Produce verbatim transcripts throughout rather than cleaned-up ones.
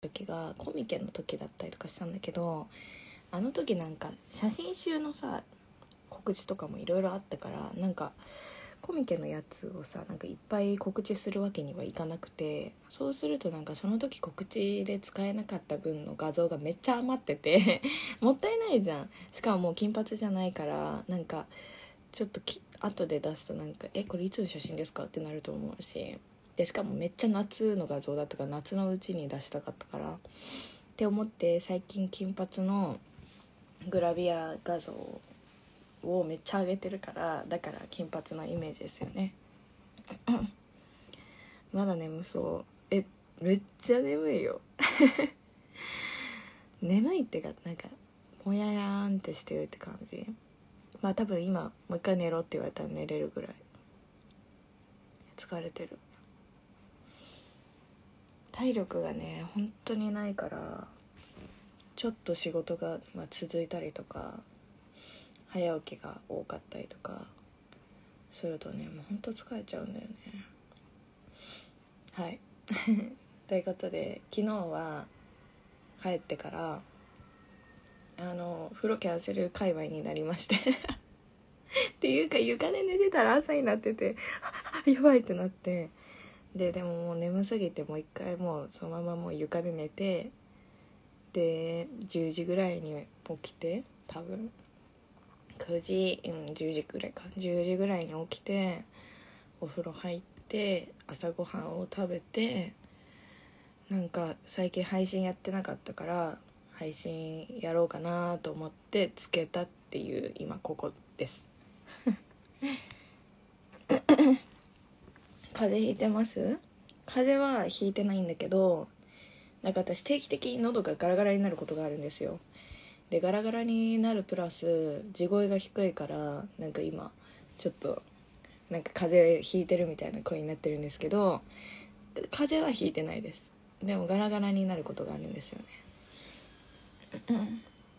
時がコミケの時だったりとかしたんだけど、あの時なんか写真集のさ告知とかもいろいろあったから、なんかコミケのやつをさなんかいっぱい告知するわけにはいかなくて、そうするとなんかその時告知で使えなかった分の画像がめっちゃ余っててもったいないじゃん。しかももう金髪じゃないから、なんかちょっとき後で出すとなんかえこれいつの写真ですかってなると思うし、でしかもめっちゃ夏の画像だったから、夏のうちに出したかったからって思って、最近金髪のグラビア画像をめっちゃ上げてるから、だから金髪のイメージですよねまだ眠そう。えめっちゃ眠いよ眠いってかなんかもややーんってしてるって感じ。まあ多分今もう一回寝ろって言われたら寝れるぐらい疲れてる。体力がね本当にないから、ちょっと仕事が、まあ、続いたりとか早起きが多かったりとかするとね、もう本当疲れちゃうんだよね。はいということで、昨日は帰ってからあの風呂キャンセル界隈になりましてっていうか床で寝てたら朝になっててやばいってなって、ででももう眠すぎてもう一回もうそのままもう床で寝て、でじゅうじぐらいに起きて、多分くじ、うん、じゅうじぐらいかじゅうじぐらいに起きてお風呂入って朝ごはんを食べて、なんか最近配信やってなかったから配信やろうかなと思ってつけたっていう今ここです風邪ひいてます？風邪はひいてないんだけど、なんか私定期的に喉がガラガラになることがあるんですよ。でガラガラになるプラス地声が低いから、なんか今ちょっとなんか風邪ひいてるみたいな声になってるんですけど、風邪はひいてないです。でもガラガラになることがあるんですよね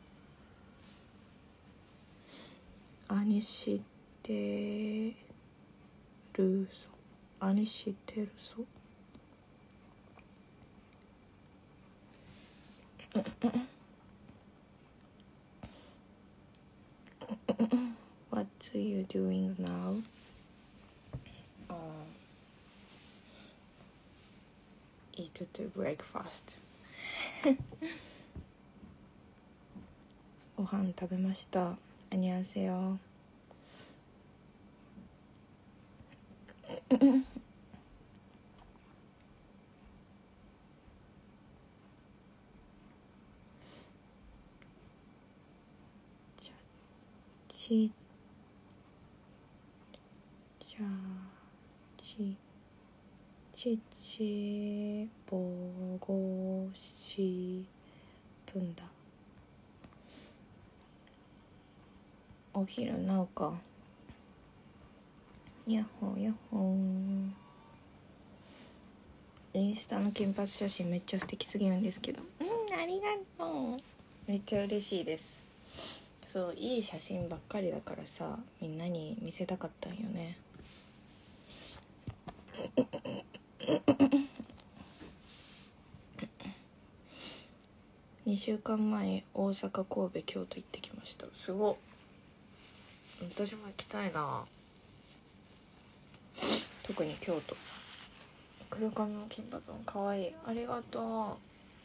兄知ってるぞ、兄知ってるぞWhat are you doing now? Uh, eat to breakfast ご飯食べました。あにゃんせよちじゃちちちぼごしぷんだ。お昼なおか。やっほーやっほー。インスタの金髪写真めっちゃ素敵すぎるんですけど、うんありがとう、めっちゃ嬉しいです。そういい写真ばっかりだからさ、みんなに見せたかったんよねにしゅうかんまえ大阪、神戸、京都行ってきました。すごっ、私も行きたいな。特に京都。黒髪の金髪もかわいい、ありがと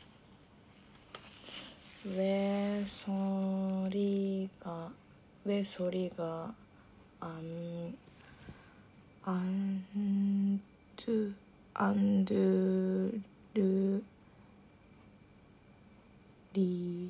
う。ウェソリがウェソリがアンアンドゥアンドゥルリ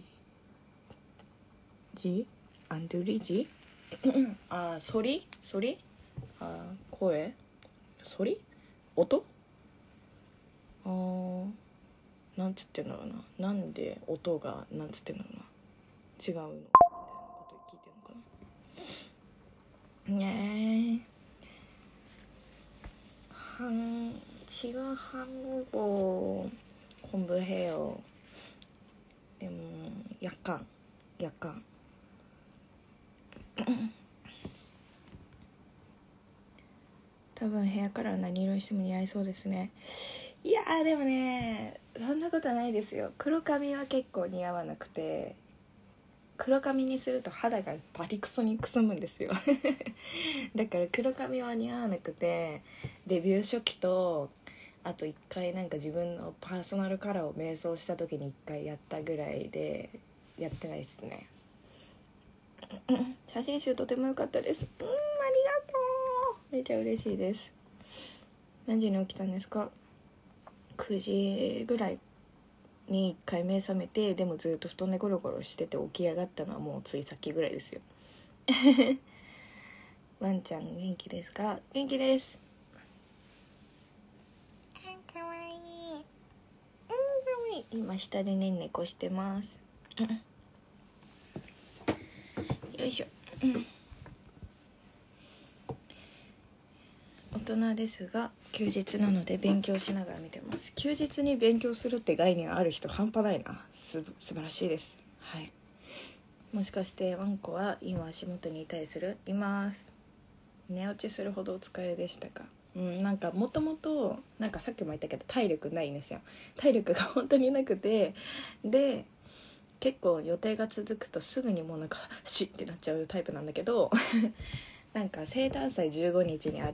ジアンドゥリジあ、ソリソリあ、声ソリ音あーなんつってんだろうな、なんで音がなんつってんだろうな、違うのみたいなこと聞いてんのかな。ねえ한 지금 한국어 공부해요. 음, 약간 약간多分ヘアカラー何色にしても似合いそうですね。 いやーでもねそんなことないですよ。黒髪は結構似合わなくて、黒髪にすると肌がバリクソにくすむんですよだから黒髪は似合わなくて、デビュー初期とあと一回なんか自分のパーソナルカラーを迷走した時に一回やったぐらいでやってないですね写真集とても良かったです。うん、ありがとう。めちゃ嬉しいです。何時に起きたんですか？くじぐらいにいっかい目覚めて、でもずっと布団でゴロゴロしてて起き上がったのはもうついさっきぐらいですよワンちゃん元気ですか？元気です。かわいい、うん、かわいい。今下でねんねこしてますよいしょ、うん、大人ですが休日なので勉強しながら見てます。休日に勉強するって概念ある人半端ないな。す素晴らしいです。はい。もしかしてワンコは今足元にいたりする？います。寝落ちするほどお疲れでしたか？うん、なんかもともとなんかさっきも言ったけど体力ないんですよ。体力が本当になくて、で結構予定が続くとすぐにもうなんかシッってなっちゃうタイプなんだけどなんか生誕祭じゅうごにちにあって、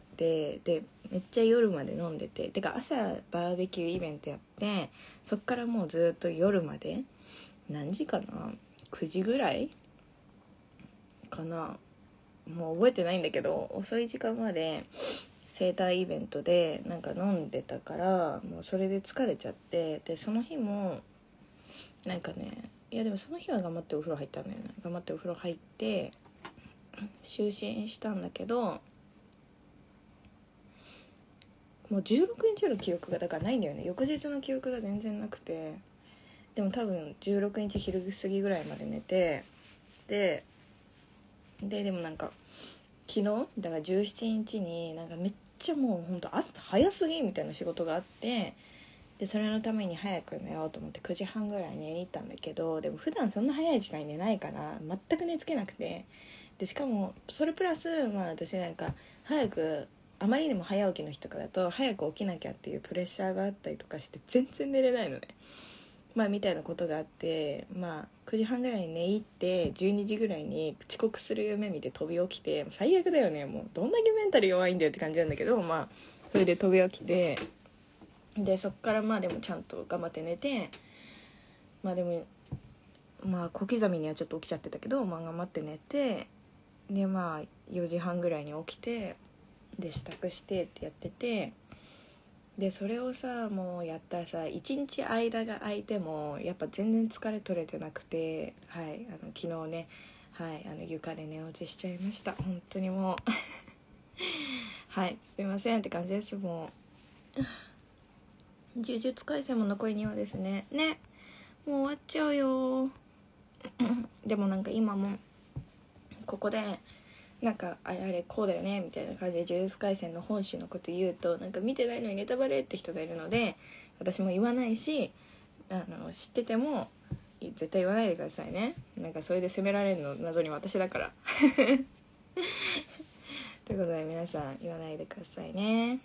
でめっちゃ夜まで飲んでて、てか朝バーベキューイベントやって、そっからもうずっと夜まで何時かな、くじぐらいかな、もう覚えてないんだけど遅い時間まで生誕イベントでなんか飲んでたから、もうそれで疲れちゃって、でその日もなんかね、いやでもその日は頑張ってお風呂入ったんだよね。頑張ってお風呂入って就寝したんだけど、もうじゅうろくにちの記憶がだからないんだよね。翌日の記憶が全然なくて、でも多分じゅうろくにち昼過ぎぐらいまで寝て、でででもなんか昨日だからじゅうしちにちになんかめっちゃもうほんと朝早すぎみたいな仕事があって、でそれのために早く寝ようと思ってくじはんぐらい寝に行ったんだけど、でも普段そんな早い時間に寝ないから全く寝つけなくて、でしかもそれプラスまあ私なんか早く、あまりにも早起きの日とかだと早く起きなきゃっていうプレッシャーがあったりとかして全然寝れないのね。まあみたいなことがあって、まあくじはんぐらいに寝入ってじゅうにじぐらいに遅刻する夢見て飛び起きて、最悪だよね。もうどんだけメンタル弱いんだよって感じなんだけど、まあそれで飛び起きて、でそっからまあでもちゃんと頑張って寝て、まあでもまあ小刻みにはちょっと起きちゃってたけど、まあ頑張って寝て、でまあよじはんぐらいに起きて、で支度してってやってて、でそれをさもうやったらさいちにち間が空いてもやっぱ全然疲れ取れてなくて、はいあの昨日ね、はいあの床で寝落ちしちゃいました。本当にもうはいすいませんって感じです。もう呪術廻戦も残りにわですね。ねもう終わっちゃうよでもなんか今もここでなんかあれあれこうだよねみたいな感じで呪術廻戦の本誌のこと言うと、なんか見てないのにネタバレって人がいるので私も言わないし、あの知ってても絶対言わないでくださいね。なんかそれで責められるの謎に私だからということで皆さん言わないでくださいね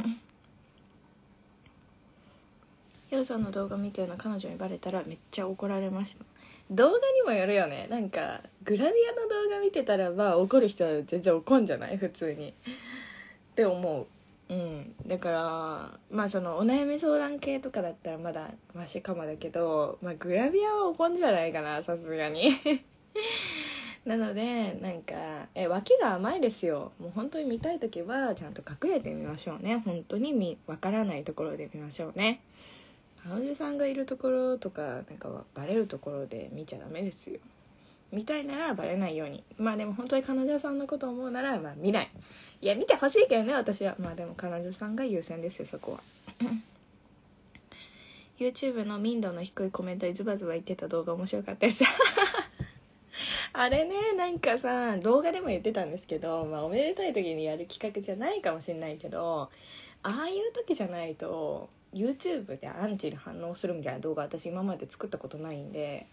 ヒロさんの動画見たような彼女にバレたらめっちゃ怒られました。動画にもよるよね。なんかグラビアの動画見てたらまあ怒る人は全然怒んじゃない普通にって思う。うんだからまあそのお悩み相談系とかだったらまだマシかもだけど、まあグラビアは怒んじゃないかなさすがになのでなんかえ脇が甘いですよ。もう本当に見たいときはちゃんと隠れてみましょうね。本当にみわからないところで見ましょうね。彼女さんがいるところとかなんかバレるところで見ちゃダメですよ。見たいならバレないように。まあでも本当に彼女さんのことを思うならまあ見ない。いや見てほしいけどね私は。まあでも彼女さんが優先ですよそこはYouTube の民度の低いコメントにズバズバ言ってた動画面白かったですあれねなんかさ動画でも言ってたんですけど、まあおめでたい時にやる企画じゃないかもしれないけど、ああいう時じゃないと YouTube でアンチに反応するみたいな動画私今まで作ったことないんで、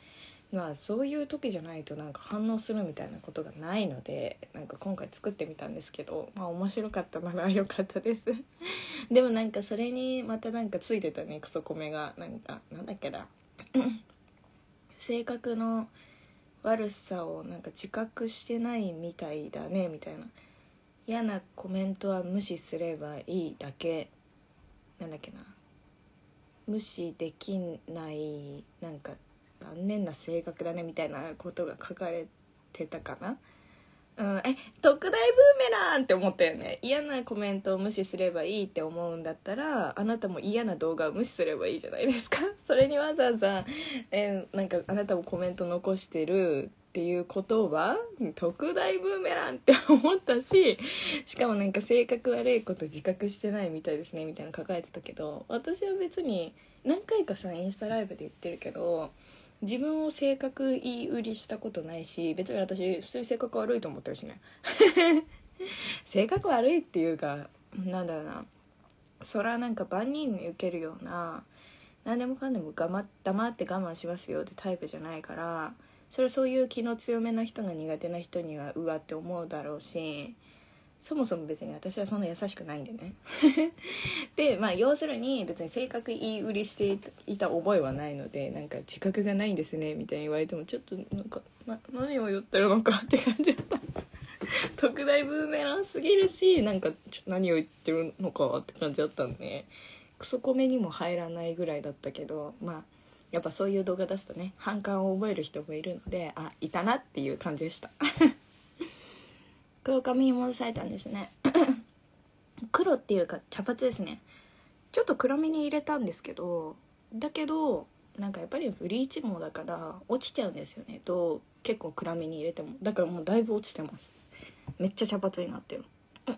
まあそういう時じゃないとなんか反応するみたいなことがないので、なんか今回作ってみたんですけど、まあ面白かったなら良かったですでもなんかそれにまたなんかついてたね、クソコメがなんかなんだっけな性格の悪さをなんか自覚してないみたいだねみたいな、嫌なコメントは無視すればいいだけ、なんだっけな、無視できないなんか残念な性格だねみたいなことが書かれてたかな。うん、え特大ブーメランって思ったよね。嫌なコメントを無視すればいいって思うんだったら、あなたも嫌な動画を無視すればいいじゃないですかそれにわざわざ、えなんかあなたもコメント残してるっていうことは特大ブーメランって思ったし、しかもなんか性格悪いこと自覚してないみたいですねみたいなの書かれてたけど、私は別に何回かさインスタライブで言ってるけど、自分を性格言い売りしたことないし、別に私普通に性格悪いと思ってるしね性格悪いっていうかなんだろうな、それはなんか万人に受けるような何でもかんでも黙って我慢しますよってタイプじゃないから、それそういう気の強めな人が苦手な人にはうわって思うだろうし、そもそも別に私はそんな優しくないんでねでまあ要するに別に性格言い売りしていた覚えはないので、なんか自覚がないんですねみたいに言われてもちょっとなんかな何を言ってるのかって感じだった特大ブーメランすぎるし、なんかちょ何を言ってるのかって感じだったんで、クソコメにも入らないぐらいだったけど、まあやっぱそういう動画出すとね反感を覚える人もいるので、あいたなっていう感じでした黒髪に戻されたんですね黒っていうか茶髪ですね。ちょっと暗めに入れたんですけど、だけどなんかやっぱりブリーチもだから落ちちゃうんですよねと、結構暗めに入れても。だからもうだいぶ落ちてます。めっちゃ茶髪になってる好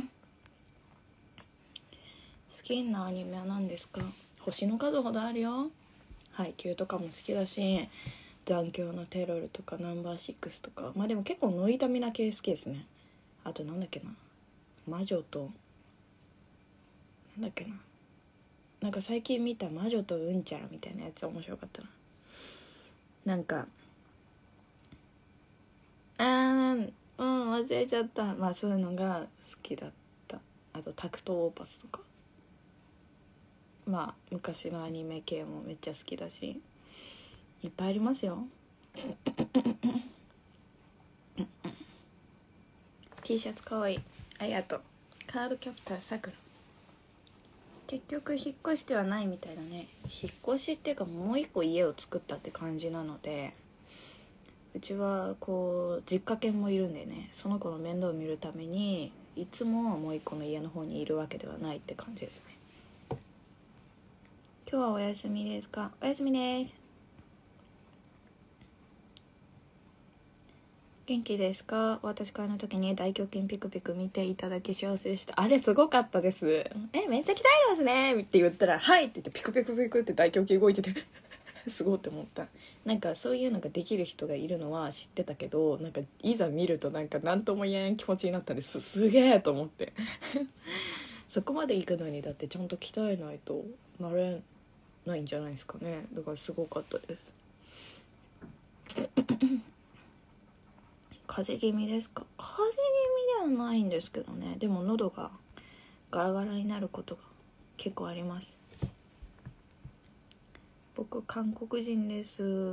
きなアニメは何ですか？星の数ほどあるよ。配給とかも好きだし、残響のテロルとかナンバーシックスとか、まあでも結構ノイタミナ系好きですね。あとなんだっけな、魔女となんだっけな、なんか最近見た魔女とうんちゃらみたいなやつ面白かったな。なんかあーうん忘れちゃった。まあそういうのが好きだった。あとタクトオーパスとか、まあ昔のアニメ系もめっちゃ好きだし、いっぱいありますよT シャツかわいい、ありがとう。カードキャプターさくら、結局引っ越してはないみたいだね。引っ越しっていうかもう一個家を作ったって感じなので、うちはこう実家犬もいるんでね、その子の面倒を見るためにいつももう一個の家の方にいるわけではないって感じですね。今日はお休みですか？お休みです。元気ですか？私からの時に大胸筋ピクピク見ていただき幸せでした。あれすごかったです。えめっちゃ鍛えてますねって言ったらはいって言ってピクピクピクって大胸筋動いててすごいって思った。なんかそういうのができる人がいるのは知ってたけど、なんかいざ見るとなんか何とも言えん気持ちになったんです。すげえと思ってそこまで行くのにだってちゃんと鍛えないとなれないんじゃないですかね。だからすごかったです風邪気味ですか？風邪気味ではないんですけどね。でも喉がガラガラになることが結構あります。僕韓国人です。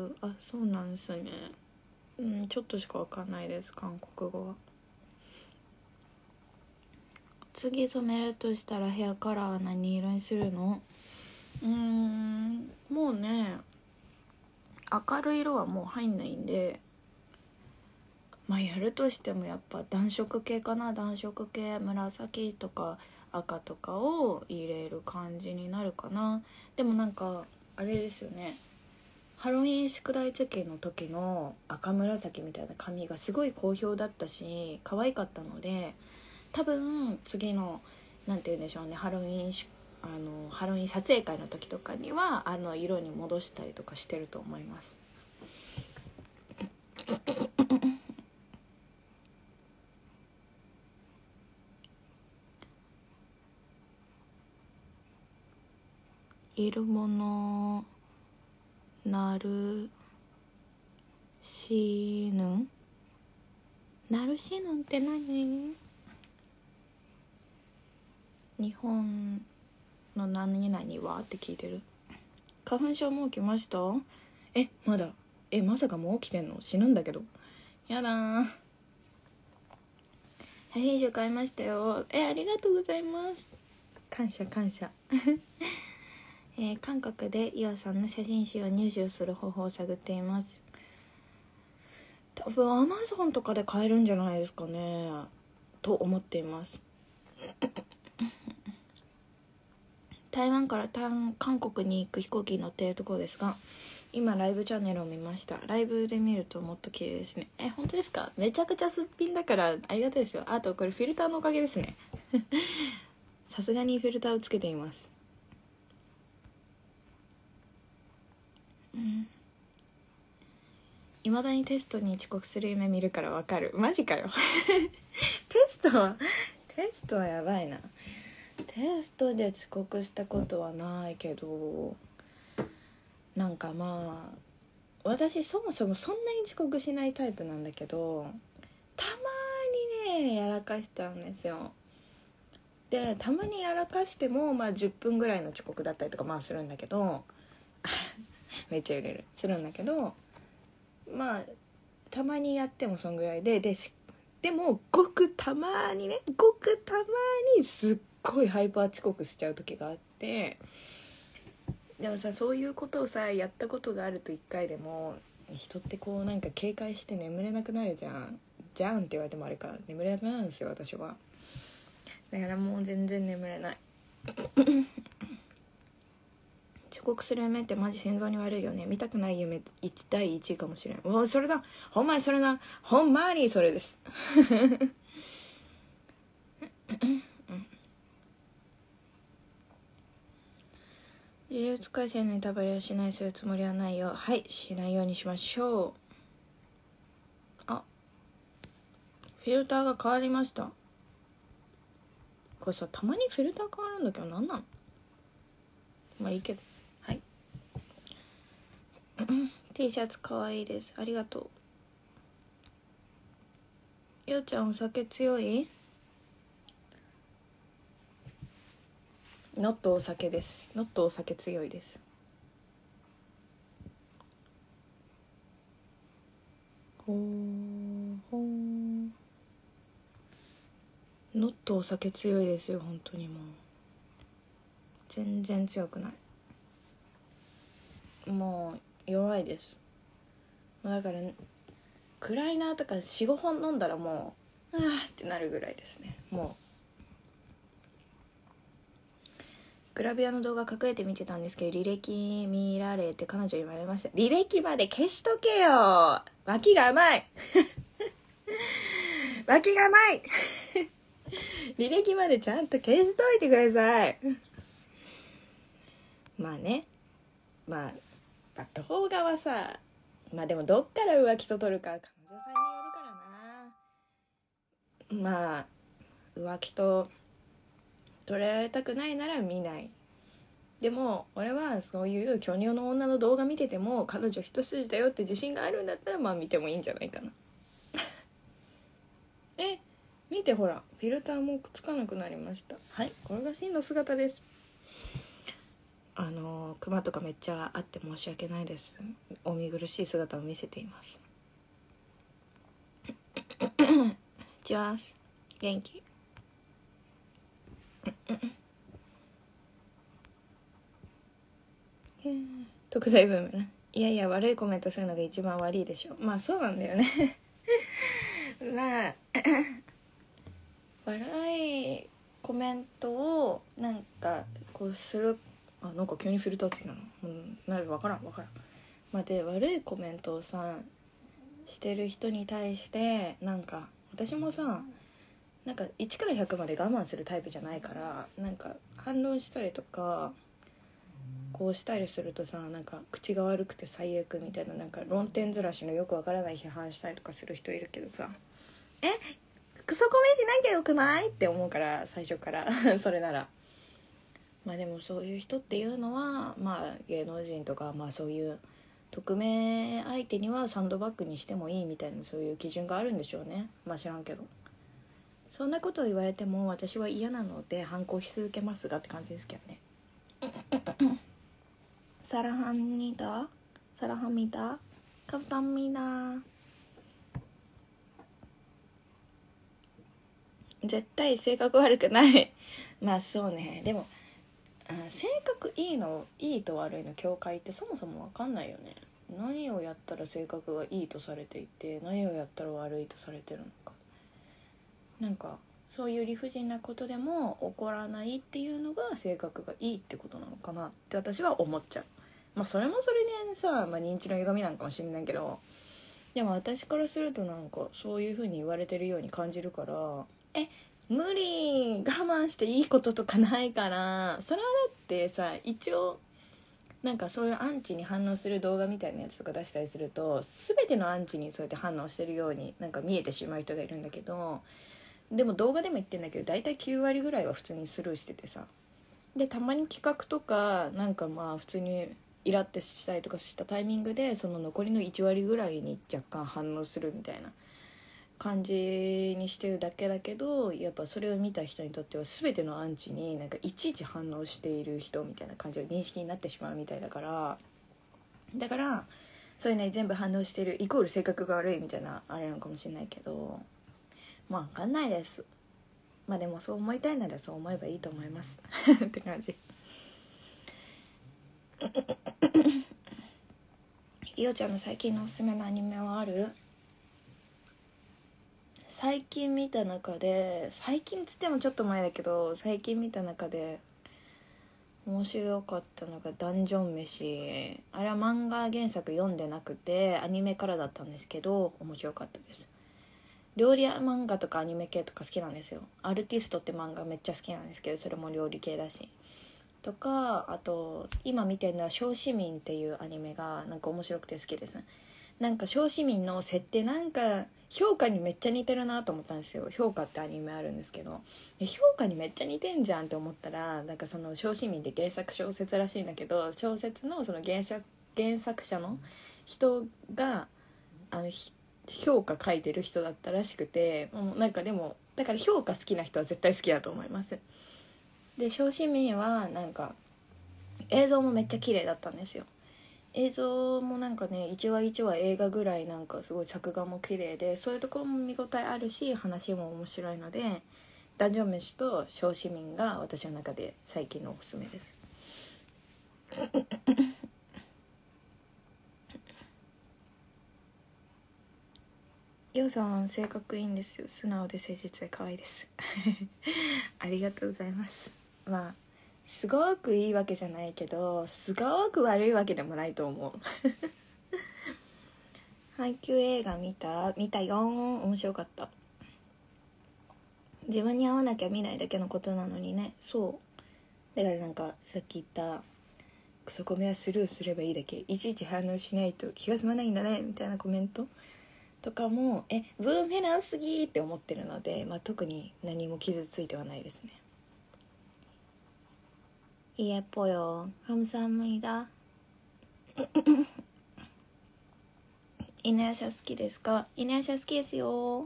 あ、そうなんですね。うん、ちょっとしかわかんないです、韓国語は。次染めるとしたらヘアカラーは何色にするの？うーんもうね明るい色はもう入んないんで、まあやるとしてもやっぱ暖色系かな。暖色系、紫とか赤とかを入れる感じになるかな。でもなんかあれですよね、ハロウィン宿題付けの時の赤紫みたいな髪がすごい好評だったし可愛かったので、多分次のなんて言うんでしょうね、ハロウィンあのハロウィン撮影会の時とかにはあの色に戻したりとかしてると思いますいるものなるしぬんナルシヌンって何？日本の何々はって聞いてる。花粉症もう来ました？え、まだ？え、まさかもう来てんの？死ぬんだけど。やだー。写真集買いましたよ。え、ありがとうございます。感謝感謝。えー、韓国でイワさんの写真集を入手する方法を探っています。多分アマゾンとかで買えるんじゃないですかねと思っています。台湾から韓国に行く飛行機に乗っているところですが、今ライブチャンネルを見ました。ライブで見るともっと綺麗ですね。え、本当ですか？めちゃくちゃすっぴんだからありがたいですよ。あとこれフィルターのおかげですね。さすがにフィルターをつけています。うん。未だにテストに遅刻する夢見るからわかる。マジかよ。テストはテストはやばいな。テストで遅刻したことはないけど、なんかまあ私そもそもそんなに遅刻しないタイプなんだけど、たまにねやらかしちゃうんですよ。でたまにやらかしてもまあじゅっぷんぐらいの遅刻だったりとかまあするんだけどめっちゃ揺れるするんだけど、まあたまにやってもそんぐらいででしでもごくたまにねごくたまにすっごいハイパー遅刻しちゃう時があって、でもさそういうことをさやったことがあるといっかいでも人ってこうなんか警戒して眠れなくなるじゃんじゃんって言われてもあれか、眠れなくなるんですよ私は。だからもう全然眠れない。遅刻する夢ってマジ心臓に悪いよね。見たくない夢いちだいいちいかもしれん。おそれだ、ほんまにそれな、ほんまにそれです。呪術廻戦のネタバレをしないするつもりはないよ。はい、しないようにしましょう。あ、フィルターが変わりました。これさたまにフィルター変わるんだけど何なの？まあいいけど、はい。T シャツかわいいです、ありがとう。ようちゃんお酒強い？ノットお酒です。ノットお酒強いです。ほーほーノットお酒強いですよ本当に。もう全然強くない、もう弱いです。だからクライナーとか よん,ご 本飲んだらもうあーってなるぐらいですね。もうグラビアの動画隠れて見てたんですけど履歴見られて彼女に言われました。履歴まで消しとけよ、脇が甘い脇が甘い履歴までちゃんと消しといてください。まあね、まあ、まあ動画はさ、まあでもどっから浮気と取るか彼女さんによるからな。まあ浮気と取られたくないなら見ない。でも俺はそういう巨乳の女の動画見てても彼女一筋だよって自信があるんだったらまあ見てもいいんじゃないかな。え、見てほらフィルターもつかなくなりました。はい、これが真の姿です。あのクマとかめっちゃあって申し訳ないです。お見苦しい姿を見せています。ジャス元気特大ブームね。いやいや悪いコメントするのが一番悪いでしょ。まあそうなんだよねまあ笑いコメントをなんかこうする、あ、なんか急にフィルターつきなの、うん、なんか分からん分からん。まあ、で悪いコメントをさしてる人に対してなんか私もさなんかいちからひゃくまで我慢するタイプじゃないから、なんか反論したりとかこうしたりするとさなんか口が悪くて最悪みたいな、なんか論点ずらしのよくわからない批判したりとかする人いるけどさ、えクソコメしなきゃよくないって思うから最初からそれならまあでもそういう人っていうのはまあ芸能人とかまあそういう匿名相手にはサンドバッグにしてもいいみたいな、そういう基準があるんでしょうね。まあ知らんけど、そんなことを言われても私は嫌なので反抗し続けますがって感じですけどね。サラハンニダサラハミダカムサンミダ。絶対性格悪くないまあそうね。でも性格いいのいいと悪いの境界ってそもそも分かんないよね。何をやったら性格がいいとされていて、何をやったら悪いとされてるのか。なんかそういう理不尽なことでも怒らないっていうのが性格がいいってことなのかなって私は思っちゃう。まあそれもそれでさ、まあ、認知の歪みなんかもしれないけど、でも私からするとなんかそういう風に言われてるように感じるから、え無理我慢していいこととかないから。それはだってさ、一応なんかそういうアンチに反応する動画みたいなやつとか出したりすると、全てのアンチにそうやって反応してるようになんか見えてしまう人がいるんだけど、でも動画でも言ってんだけど大体きゅう割ぐらいは普通にスルーしててさ、でたまに企画とかなんかまあ普通にイラってしたりとかしたタイミングでその残りのいち割ぐらいに若干反応するみたいな感じにしてるだけだけど、やっぱそれを見た人にとっては全てのアンチになんかいちいち反応している人みたいな感じの認識になってしまうみたいだから、だからそういうね全部反応してるイコール性格が悪いみたいなあれなのかもしれないけど、まあ分かんないです。まあでもそう思いたいならそう思えばいいと思いますって感じ。いおちゃんの最近のおすすめのアニメはある？最近見た中で、最近つってもちょっと前だけど、最近見た中で面白かったのがダンジョン飯。あれは漫画原作読んでなくてアニメからだったんですけど面白かったです。料理漫画とかアニメ系とか好きなんですよ。アルティストって漫画めっちゃ好きなんですけど、それも料理系だしとか、あと今見てるのは小市民っていうアニメがなんか面白くて好きです。なんか小市民の設定なんか評価にめっちゃ似てるなと思ったんですよ。評価ってアニメあるんですけど、評価にめっちゃ似てんじゃんって思ったら、なんかその小市民って原作小説らしいんだけど、小説のその原作原作者の人があの評価書いてる人だったらしくて、もうなんかでもだから評価好きな人は絶対好きだと思います。で小市民はなんか映像もめっちゃ綺麗だったんですよ。映像もなんかね一話一話映画ぐらいなんかすごい作画も綺麗で、そういうところも見応えあるし話も面白いので、ダンジョン飯と小市民が私の中で最近のおすすめです。ヨウさん性格いいんですよ。素直で誠実で可愛いですありがとうございます。まあすごくいいわけじゃないけどすごく悪いわけでもないと思う配給映画見た見たよ。面白かった。自分に合わなきゃ見ないだけのことなのにね。そうだからなんかさっき言ったクソコメはスルーすればいいだけ、いちいち反応しないと気が済まないんだねみたいなコメントとかもえブーメランすぎって思ってるので、まあ、特に何も傷ついてはないですね。いえぽよ감사합니다犬夜叉好きですか？犬夜叉好きですよ。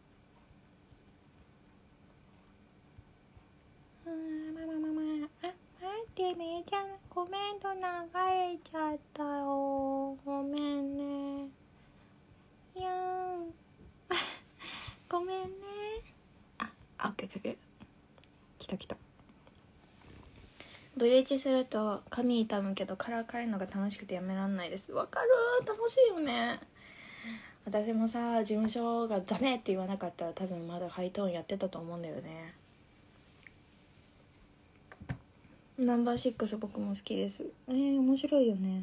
あ待ってね、ちゃんコメント流れちゃったよ、ごめんね。いやんごめんね。あ、オッケーオッケー、来た来た。ブリーチすると髪傷むけどカラー変えるのが楽しくてやめらんないです。わかる、楽しいよね。私もさ事務所がダメって言わなかったら多分まだハイトーンやってたと思うんだよね。ナンバーシックス僕も好きです。えー、面白いよね。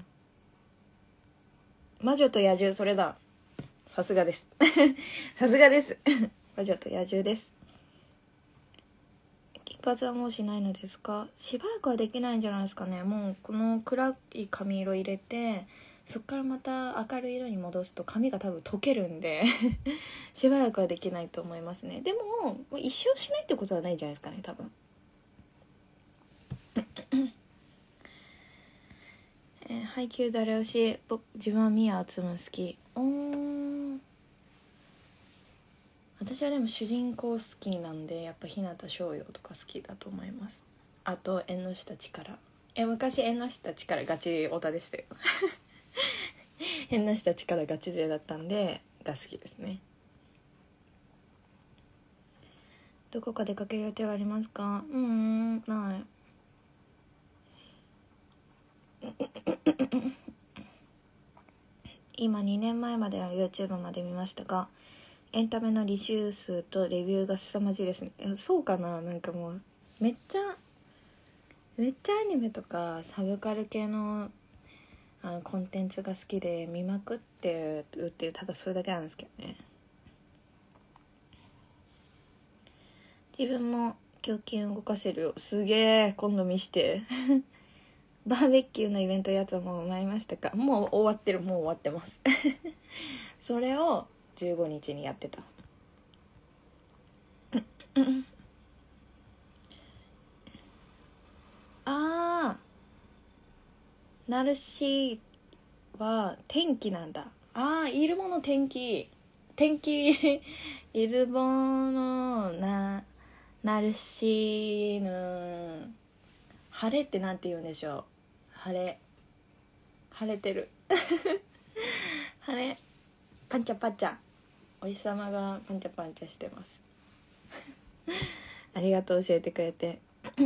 魔女と野獣、それだ。さすがですさすがです魔女と野獣です。金髪はもうしないのですか？しばらくはできないんじゃないですかね。もうこの暗い髪色入れてそっからまた明るい色に戻すと髪が多分溶けるんでしばらくはできないと思いますね。でも一生しないってことはないんじゃないですかね多分えー、配給誰推し？僕自分は宮敦夢好き。おー、私はでも主人公好きなんでやっぱ日向翔陽とか好きだと思います。あと縁の下力、え昔縁の下力ガチオタでしたよ縁の下力ガチ勢だったんでが好きですね。どこか出かける予定はありますか？うーん、ない今にねんまえまでの YouTube まで見ましたが、エンタメの履修数とレビューが凄まじいですね。そうかな、なんかもうめっちゃめっちゃアニメとかサブカル系のあのコンテンツが好きで見まくってるっていう、ただそれだけなんですけどね。自分も胸筋動かせるよ。すげえ、今度見してバーベキューのイベントやつはもう埋まりましたか？もう終わってる、もう終わってますそれをじゅうごにちにやってたあー、ナルシーは天気なんだ。あー、イルボの天気天気イルボのなナルシーヌ、晴れってなんて言うんでしょう。晴れ晴れてる晴れパンチャパンチャ、お日様がパンチャパンチャしてますありがとう、教えてくれて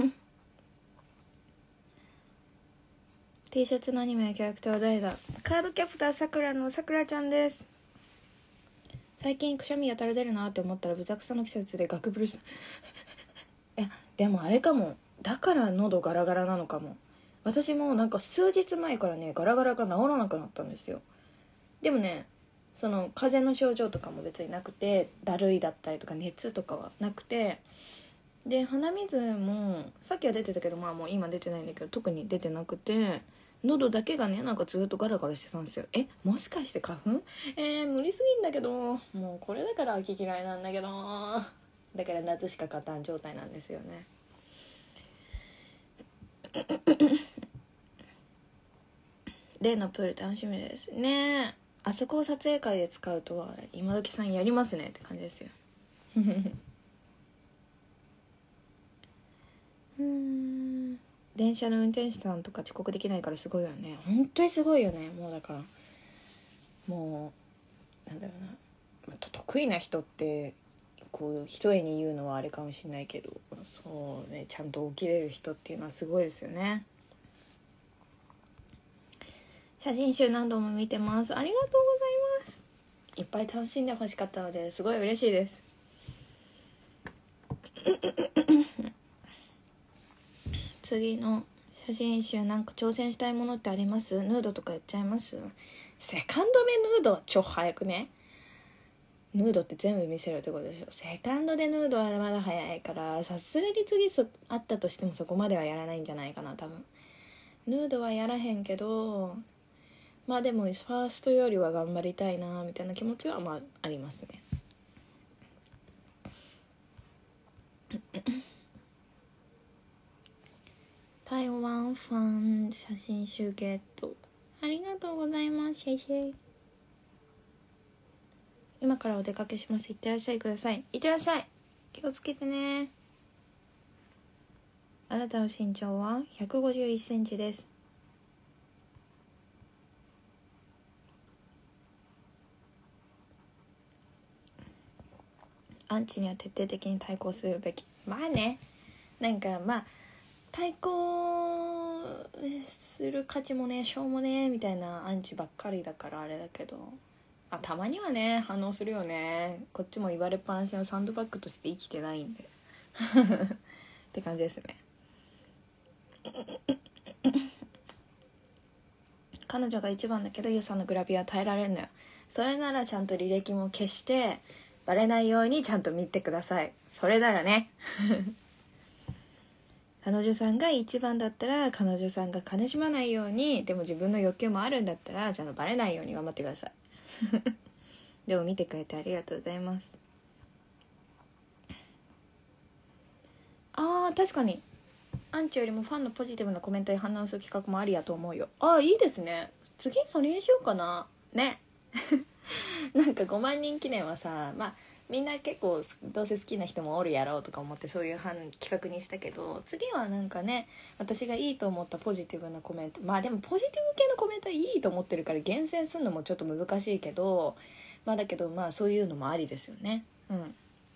T シャツのアニメのキャラクターは誰だ？カードキャプターさくらのさくらちゃんです。最近くしゃみやたら出るなって思ったらブタクサの季節でガクブルしたいやでもあれかも、だから喉ガラガラなのかも。私もなんか数日前からねガラガラが治らなくなったんですよ。でもね、その風邪の症状とかも別になくて、だるいだったりとか熱とかはなくて、で鼻水もさっきは出てたけど、まあもう今出てないんだけど特に出てなくて、喉だけがねなんかずっとガラガラしてたんですよ。え、もしかして花粉？えー、無理すぎんだけど、もうこれだから秋嫌いなんだけど、だから夏しか勝たん状態なんですよね例のプール楽しみですね。あそこを撮影会で使うとは今時さんやりますねって感じですようーん、電車の運転手さんとか遅刻できないからすごいよね。本当にすごいよね。もうだからもうなんだろうな、まあ得意な人ってこう一重に言うのはあれかもしれないけど、そうね、ちゃんと起きれる人っていうのはすごいですよね。写真集何度も見てます。ありがとうございます。いっぱい楽しんでほしかったのですごい嬉しいです次の写真集なんか挑戦したいものってあります？ヌードとかやっちゃいます？セカンドでヌードは超早くね。ヌードって全部見せるってことでしょ。セカンドでヌードはまだ早いから、さすがに次あったとしてもそこまではやらないんじゃないかな多分。ヌードはやらへんけど、まあでもファーストよりは頑張りたいなみたいな気持ちはまあありますね台湾ファン写真集ゲットありがとうございます。シェイシェイ。今からお出かけします。いってらっしゃいください。いってらっしゃい。気をつけてね。あなたの身長はひゃくごじゅういちセンチです。アンチには徹底的に対抗するべき。まあね、なんかまあ対抗する価値もねしょうもねみたいなアンチばっかりだからあれだけど、あ、たまにはね反応するよね。こっちも言われっぱなしのサンドバッグとして生きてないんでって感じですね彼女が一番だけどユウさんのグラビア耐えられんのよ。それならちゃんと履歴も消してバレないようにちゃんと見てください。それならね彼女さんが一番だったら彼女さんが悲しまないように、でも自分の欲求もあるんだったらちゃんとバレないように頑張ってくださいでも見てくれてありがとうございます。あー確かにアンチよりもファンのポジティブなコメントに反応する企画もありやと思うよ。ああ、いいですね。次それにしようかなね。なんかごまん人記念はさ、まあみんな結構どうせ好きな人もおるやろうとか思ってそういう企画にしたけど、次はなんかね、私がいいと思ったポジティブなコメント、まあでもポジティブ系のコメントはいいと思ってるから厳選するのもちょっと難しいけど、まあだけどまあそういうのもありですよね。うん。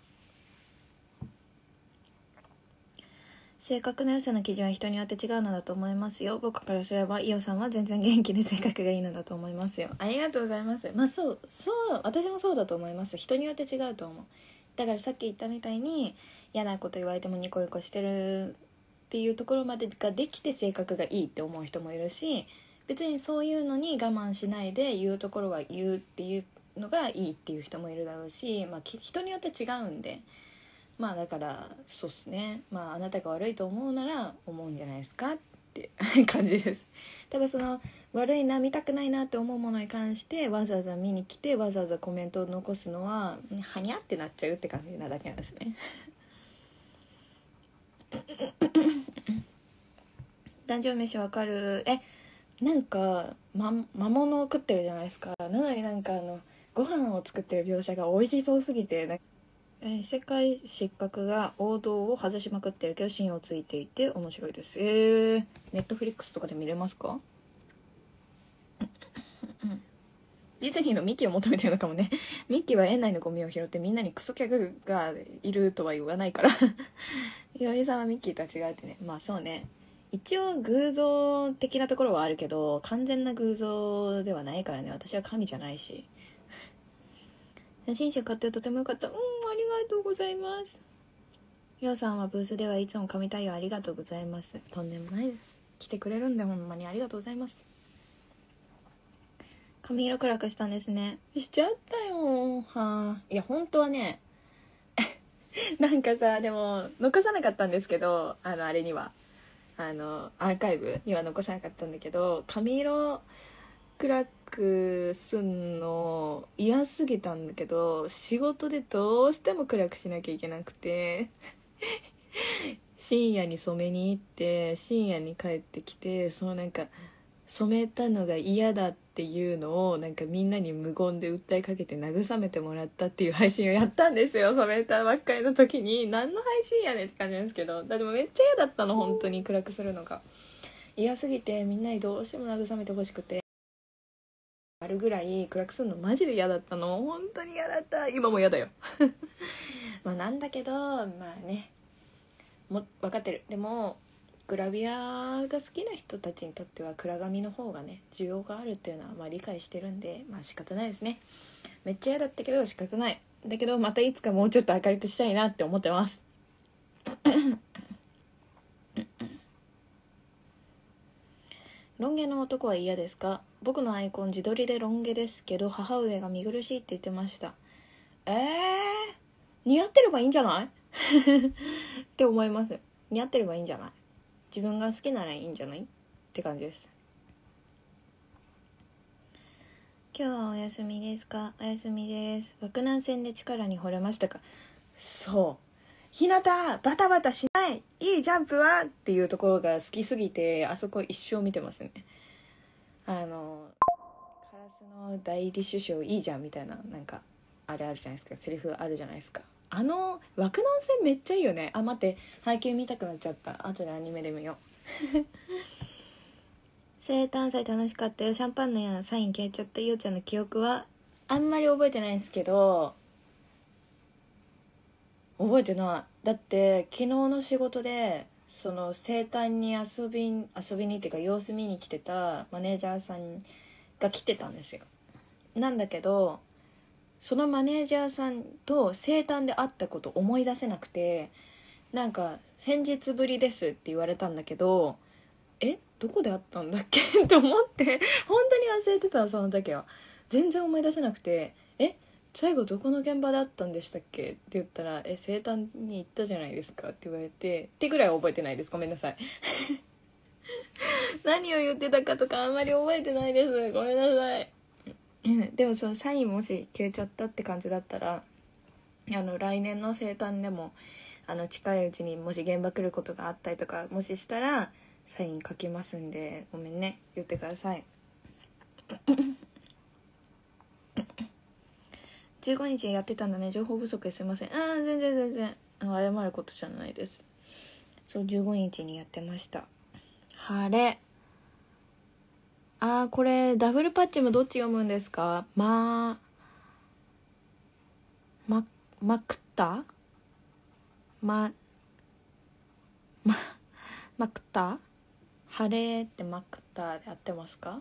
性格の良さの基準は人によって違うのだと思いますよ。僕からすればイオさんは全然元気で性格がいいのだと思いますよ。ありがとうございます。まあそうそう私もそうだと思います。人によって違うと思う。だからさっき言ったみたいに嫌なこと言われてもニコニコしてるっていうところまでができて性格がいいって思う人もいるし、別にそういうのに我慢しないで言うところは言うっていうのがいいっていう人もいるだろうし、まあ人によって違うんで、まあだからそうっすね、まああなたが悪いと思うなら思うんじゃないですかって感じです。ただその悪いな見たくないなって思うものに関してわざわざ見に来てわざわざコメントを残すのははにゃってなっちゃうって感じなだけなんですね。誕生飯わかる。えなんか、ま、魔物を食ってるじゃないですか。なのになんかあのご飯を作ってる描写が美味しそうすぎてなんかえー、世界失格が王道を外しまくってるけど芯をついていて面白いです。えー、ネットフリックスとかで見れますか？ディズニーのミッキーを求めてるのかもね。ミッキーは園内のゴミを拾ってみんなにクソ客がいるとは言わないからひろりさんはミッキーとは違うってね。まあそうね、一応偶像的なところはあるけど完全な偶像ではないからね。私は神じゃないし。写真集買ってとてもよかった。うん、ありがとうございます。りょうさんはブースではいつも神対応ありがとうございます。とんでもないです。来てくれるんでほんまにありがとうございます。髪色暗くしたんですね。しちゃったよ。はあ、いや本当はねなんかさ、でも残さなかったんですけど、あのあれにはあのアーカイブには残さなかったんだけど、髪色暗くすんの嫌すぎたんだけど、仕事でどうしても暗くしなきゃいけなくて深夜に染めに行って深夜に帰ってきて、そのなんか染めたのが嫌だっていうのをなんかみんなに無言で訴えかけて慰めてもらったっていう配信をやったんですよ。染めたばっかりの時に。何の配信やねんって感じなんですけど、だでもめっちゃ嫌だったの、本当に暗くするのが嫌すぎて、みんなにどうしても慰めてほしくてあるぐらい暗くするのマジで嫌だったの。本当に嫌だった。今も嫌だよまあなんだけどまあね、も分かってる。でもグラビアが好きな人たちにとっては暗髪の方がね需要があるっていうのはまあ理解してるんで、まあ仕方ないですね。めっちゃ嫌だったけど仕方ない。だけどまたいつかもうちょっと明るくしたいなって思ってますロン毛の男は嫌ですか？僕のアイコン自撮りでロン毛ですけど母上が見苦しいって言ってました。えー、似合ってればいいんじゃないって思います。似合ってればいいんじゃない？自分が好きならいいんじゃないって感じです。今日はお休みですか？お休みです。爆弾戦で力に惚れましたか？そう、ひなたバタバタしない、いいジャンプはっていうところが好きすぎてあそこ一生見てますね。あのカラスの代理首相いいじゃんみたいな、なんかあれあるじゃないですか、セリフあるじゃないですか。あの爆弾戦めっちゃいいよね。あ、待って、配給見たくなっちゃった。後でアニメで見よう生誕祭楽しかったよ。シャンパンのようなサイン消えちゃったいおちゃんの記憶はあんまり覚えてないんですけど、覚えてない。だって昨日の仕事でその生誕に遊び遊びにっていうか様子見に来てたマネージャーさんが来てたんですよ。なんだけどそのマネージャーさんと生誕で会ったこと思い出せなくて、なんか先日ぶりですって言われたんだけど、えどこで会ったんだっけと思って本当に忘れてたの。その時は全然思い出せなくて、え最後どこの現場だったんでしたっけって言ったら、え生誕に行ったじゃないですかって言われてってぐらい覚えてないです。ごめんなさい何を言ってたかとかあんまり覚えてないです。ごめんなさいでもそのサインもし消えちゃったって感じだったら、あの来年の生誕でもあの近いうちにもし現場来ることがあったりとかもししたらサイン書きますんで、ごめんね、言ってください。じゅうごにちやってたんだね、情報不足ですいません。あー全然全然謝ることじゃないです。そう、じゅうごにちにやってました。晴れ。あーこれダブルパッチもどっち読むんですか？まままくったまままくった晴れってまくったで合ってますか？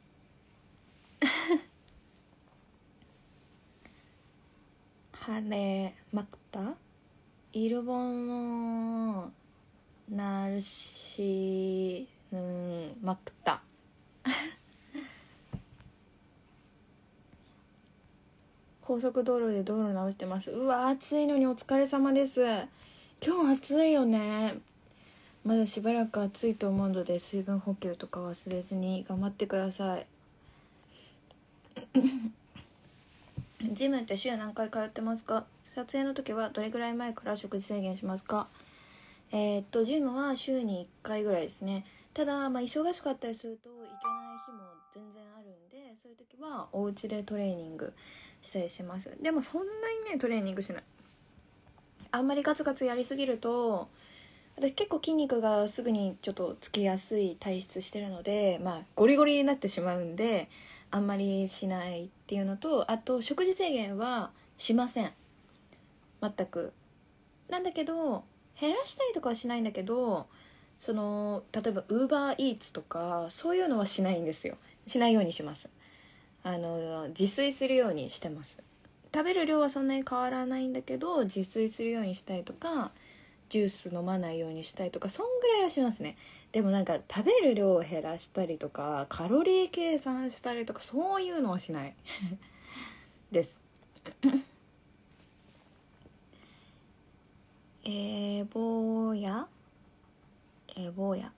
晴れまくったイルボのナルシヌンマクタ高速道路で道路直してます。うわ暑いのにお疲れ様です。今日暑いよね。まだしばらく暑いと思うので水分補給とか忘れずに頑張ってください。ジムって週何回通ってますか？撮影の時はどれぐらい前から食事制限しますか？えー、っとジムは週にいっかいぐらいですね。ただ、まあ、忙しかったりすると行けない日も全然あるんで、そういう時はお家でトレーニングしたりします。でもそんなにねトレーニングしない。あんまりガツガツやりすぎると、私結構筋肉がすぐにちょっとつきやすい体質してるので、まあゴリゴリになってしまうんであんまりしないっていうのと、あと食事制限はしません、全く。なんだけど減らしたりとかはしないんだけど、その例えばウーバーイーツとかそういうのはしないんですよ。しないようにします。あの自炊するようにしてます。食べる量はそんなに変わらないんだけど自炊するようにしたりとか、ジュース飲まないようにしたりとか、そんぐらいはしますね。でもなんか食べる量を減らしたりとかカロリー計算したりとかそういうのはしないですえーぼーやえーぼーや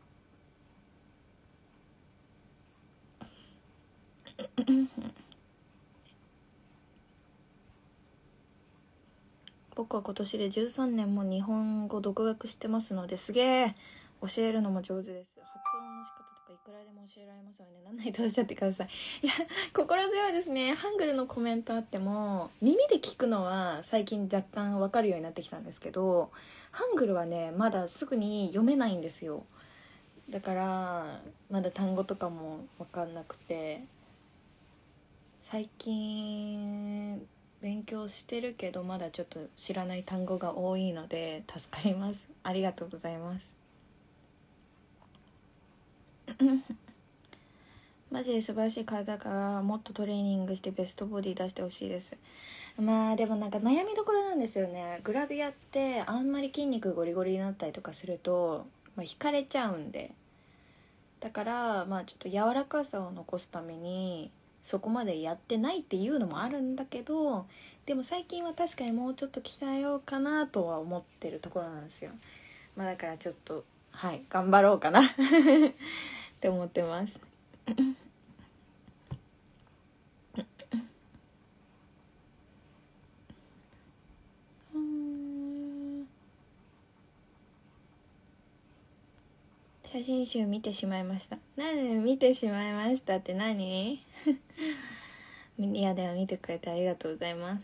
僕は今年でじゅうさんねんも日本語独学してますので、すげえ教えるのも上手です。発音の仕方とかいくらでも教えられますよね。なんないとおっしゃってください。いや心強いですね。ハングルのコメントあっても耳で聞くのは最近若干分かるようになってきたんですけど、ハングルはねまだすぐに読めないんですよ。だからまだ単語とかも分かんなくて、最近勉強してるけどまだちょっと知らない単語が多いので助かります。ありがとうございますマジで素晴らしい体がもっとトレーニングしてベストボディ出してほしいです。まあでもなんか悩みどころなんですよね。グラビアってあんまり筋肉ゴリゴリになったりとかすると、まあ、惹かれちゃうんで、だからまあちょっと柔らかさを残すためにそこまでやってないっていうのもあるんだけど、でも最近は確かにもうちょっと鍛えようかなとは思ってるところなんですよ。まあだからちょっとはい頑張ろうかなって思ってます写真集見てしまいました。何見てしまいましたって何いやでも見てくれてありがとうございます。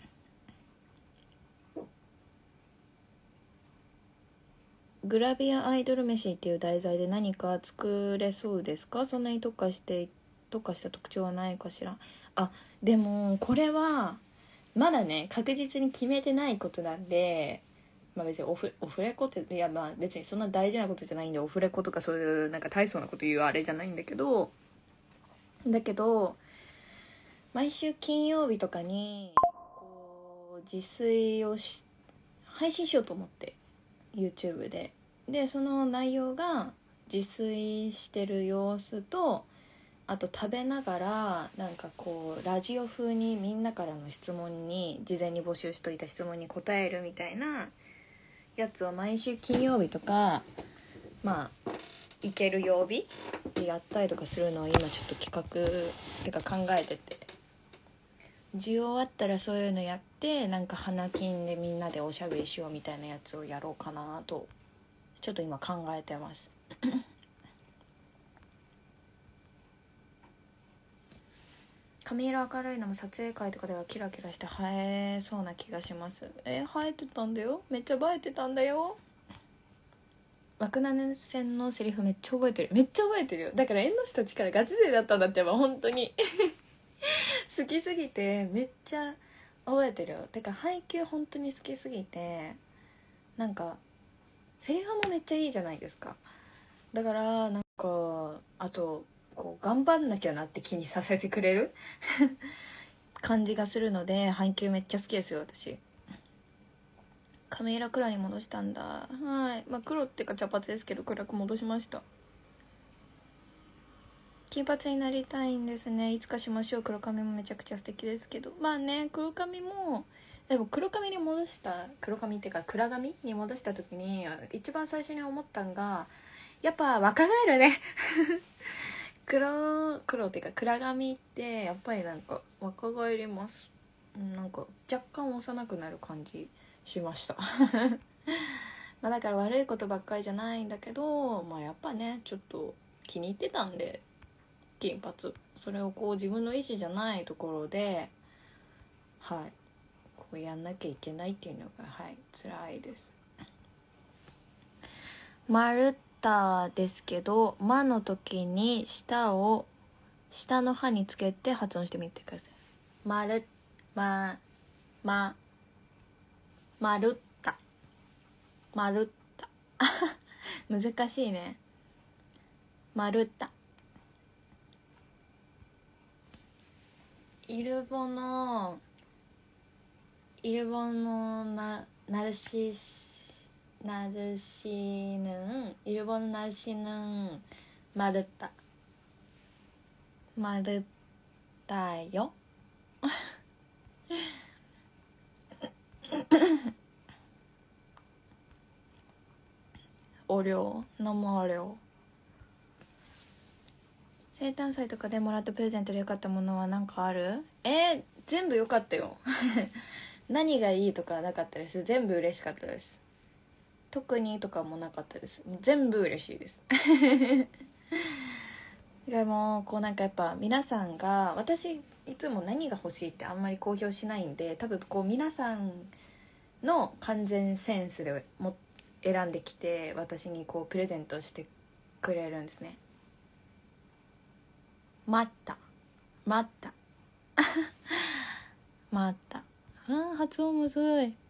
グラビアアイドル飯っていう題材で何か作れそうですか？そんなに特化して特化した特徴はないかしら。あ、でもこれはまだね確実に決めてないことなんで、まあ別にオフ、オフレコっていやまあ別にそんな大事なことじゃないんで、オフレコとかそういうなんか大層なこと言うあれじゃないんだけど、だけど毎週金曜日とかにこう自炊をし配信しようと思って YouTube ででその内容が自炊してる様子と、あと食べながらなんかこうラジオ風にみんなからの質問に事前に募集しといた質問に答えるみたいなやつを毎週金曜日とかまあ行ける曜日でやったりとかするのを今ちょっと企画ってか考えてて、 授業終わったらそういうのやって、なんか花金でみんなでおしゃべりしようみたいなやつをやろうかなとちょっと今考えてます髪色明るいのも撮影会とかではキラキラして映えそうな気がします。えー、映えてたんだよ、めっちゃ映えてたんだよ。枠七線のセリフめっちゃ覚えてる、めっちゃ覚えてるよ。だから縁の下力ガチ勢だったんだってば、本当に好きすぎてめっちゃ覚えてるよ。てか配給本当に好きすぎて、なんかセリフもめっちゃいいじゃないですか。だからなんかあとこう頑張んなきゃなって気にさせてくれる感じがするので、配給めっちゃ好きですよ私。髪色黒に戻したんだ。はい、まあ黒っていうか茶髪ですけど暗く戻しました。金髪になりたいんですね。いつかしましょう。黒髪もめちゃくちゃ素敵ですけど、まあね、黒髪もでも黒髪に戻した黒髪っていうか暗髪に戻した時に一番最初に思ったんが、やっぱ若返るね黒黒っていうか暗髪ってやっぱりなんか若返ります。なんか若干幼くなる感じしましたまあだから悪いことばっかりじゃないんだけど、まあやっぱねちょっと気に入ってたんで金髪、それをこう自分の意思じゃないところではいこうやんなきゃいけないっていうのがはい辛いです。まるったですけど、まの時に舌を下の歯につけて発音してみてください。まるまままるったまるった難しいね。まるったイルボのイルボのなナルシナルシヌンイルボのナルシヌンまるったまるったよお量飲むお量。生誕祭とかでもらったプレゼントで良かったものは何かある？えー、全部良かったよ何がいいとかはなかったです。全部嬉しかったです。特にとかもなかったです。全部嬉しいですでもこうなんかやっぱ皆さんが、私いつも何が欲しいってあんまり公表しないんで、多分こう皆さんの完全センスでも選んできて私にこうプレゼントしてくれるんですね。待った待った待ったうん発音むずい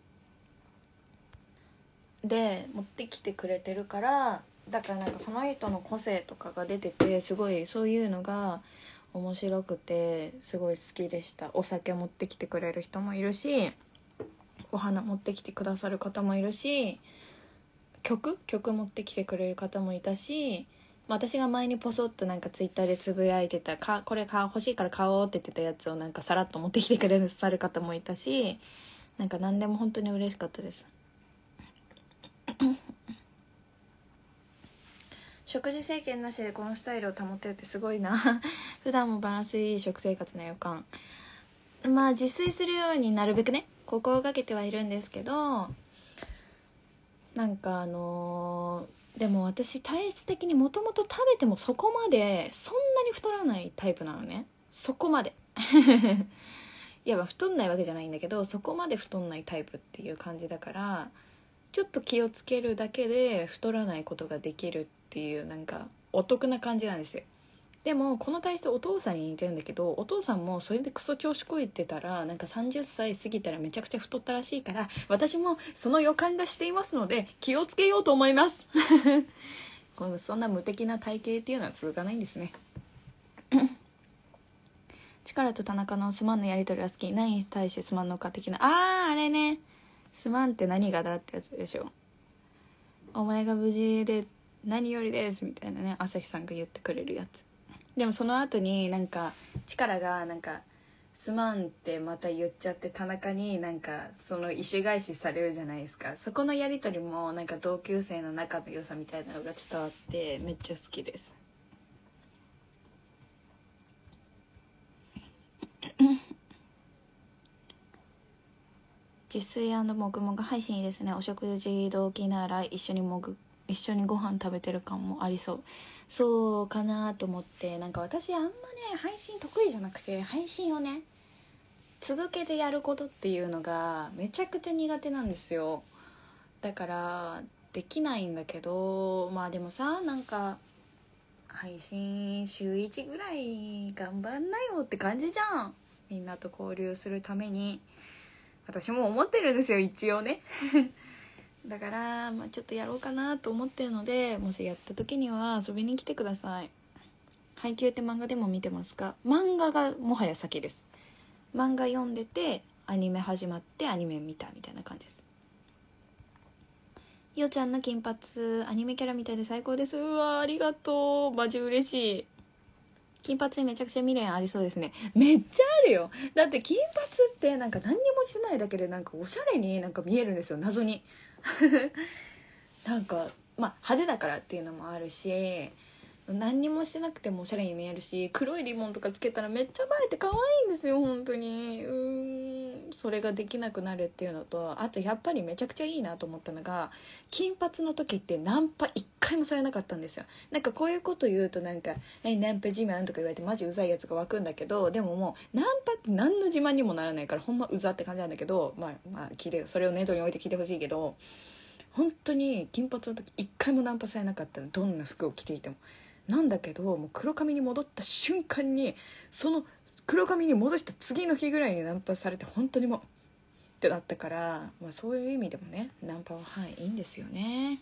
で持ってきてくれてるから、だからなんかその人の個性とかが出てて、すごいそういうのが面白くてすごい好きでした。お酒持ってきてくれる人もいるし、お花持ってきてくださる方もいるし、曲曲持ってきてくれる方もいたし、私が前にポソッとなんかツイッターでつぶやいてたかこれ買欲しいから買おうって言ってたやつをなんかさらっと持ってきてくださる方もいたし、なんか何でも本当に嬉しかったです食事制限なしでこのスタイルを保てるってすごいな普段もバランスいい食生活の予感。まあ自炊するようになるべくね心がけてはいるんですけど、なんかあのーでも私体質的にもともと食べてもそこまでそんなに太らないタイプなのね。そこまでいやまあ太んないわけじゃないんだけど、そこまで太んないタイプっていう感じだから、ちょっと気をつけるだけで太らないことができるっていうなんかお得な感じなんですよ。でもこの体質お父さんに似てるんだけど、お父さんもそれでクソ調子こいてたらなんかさんじゅっさい過ぎたらめちゃくちゃ太ったらしいから、私もその予感がしていますので気をつけようと思いますこのそんな無敵な体型っていうのは続かないんですね力と田中のすまんのやり取りは好き。何に対してすまんのか的な、あーあれね、すまんって何がだってやつでしょ。お前が無事で何よりですみたいなね、朝日さんが言ってくれるやつ。でもその後になんか力がなんかすまんってまた言っちゃって田中になんかその意趣返しされるじゃないですか。そこのやり取りもなんか同級生の仲の良さみたいなのが伝わってめっちゃ好きです自炊もぐもぐ配信いいですね。お食事同期なら一緒にもぐ一緒にご飯食べてる感もありそう。そうかなと思って、なんか私あんまね配信得意じゃなくて、配信をね続けてやることっていうのがめちゃくちゃ苦手なんですよ。だからできないんだけど、まあでもさ、なんか配信週いちぐらい頑張んなよって感じじゃん。みんなと交流するために私も思ってるんですよ、一応ねだから、まあ、ちょっとやろうかなと思ってるので、もしやった時には遊びに来てください。配給って漫画でも見てますか？漫画がもはや先です。漫画読んでてアニメ始まってアニメ見たみたいな感じです。ようちゃんの金髪アニメキャラみたいで最高です。うわありがとう、マジ嬉しい。金髪にめちゃくちゃ未練ありそうですね。めっちゃあるよ。だって金髪ってなんか何にもしてないだけでなんかおしゃれになんか見えるんですよ、謎になんかまあ派手だからっていうのもあるし、何にもしてなくてもおしゃれに見えるし、黒いリボンとかつけたらめっちゃ映えて可愛いんですよ本当に。うーん、それができなくなるっていうのと、あとやっぱりめちゃくちゃいいなと思ったのが、金髪の時ってナンパ一回もされなかったんですよ。なんかこういうこと言うとなんか「えナンパ自慢」とか言われてマジうざいやつが湧くんだけど、でももうナンパって何の自慢にもならないからほんまうざって感じなんだけど、まあまあ聞いて、それをネットに置いて聞いてほしいけど、本当に金髪の時一回もナンパされなかったの、どんな服を着ていても。なんだけどもう黒髪に戻った瞬間に、その黒髪に戻した次の日ぐらいにナンパされて、本当にもうってなったから、まあ、そういう意味でもねナンパははいいいんですよね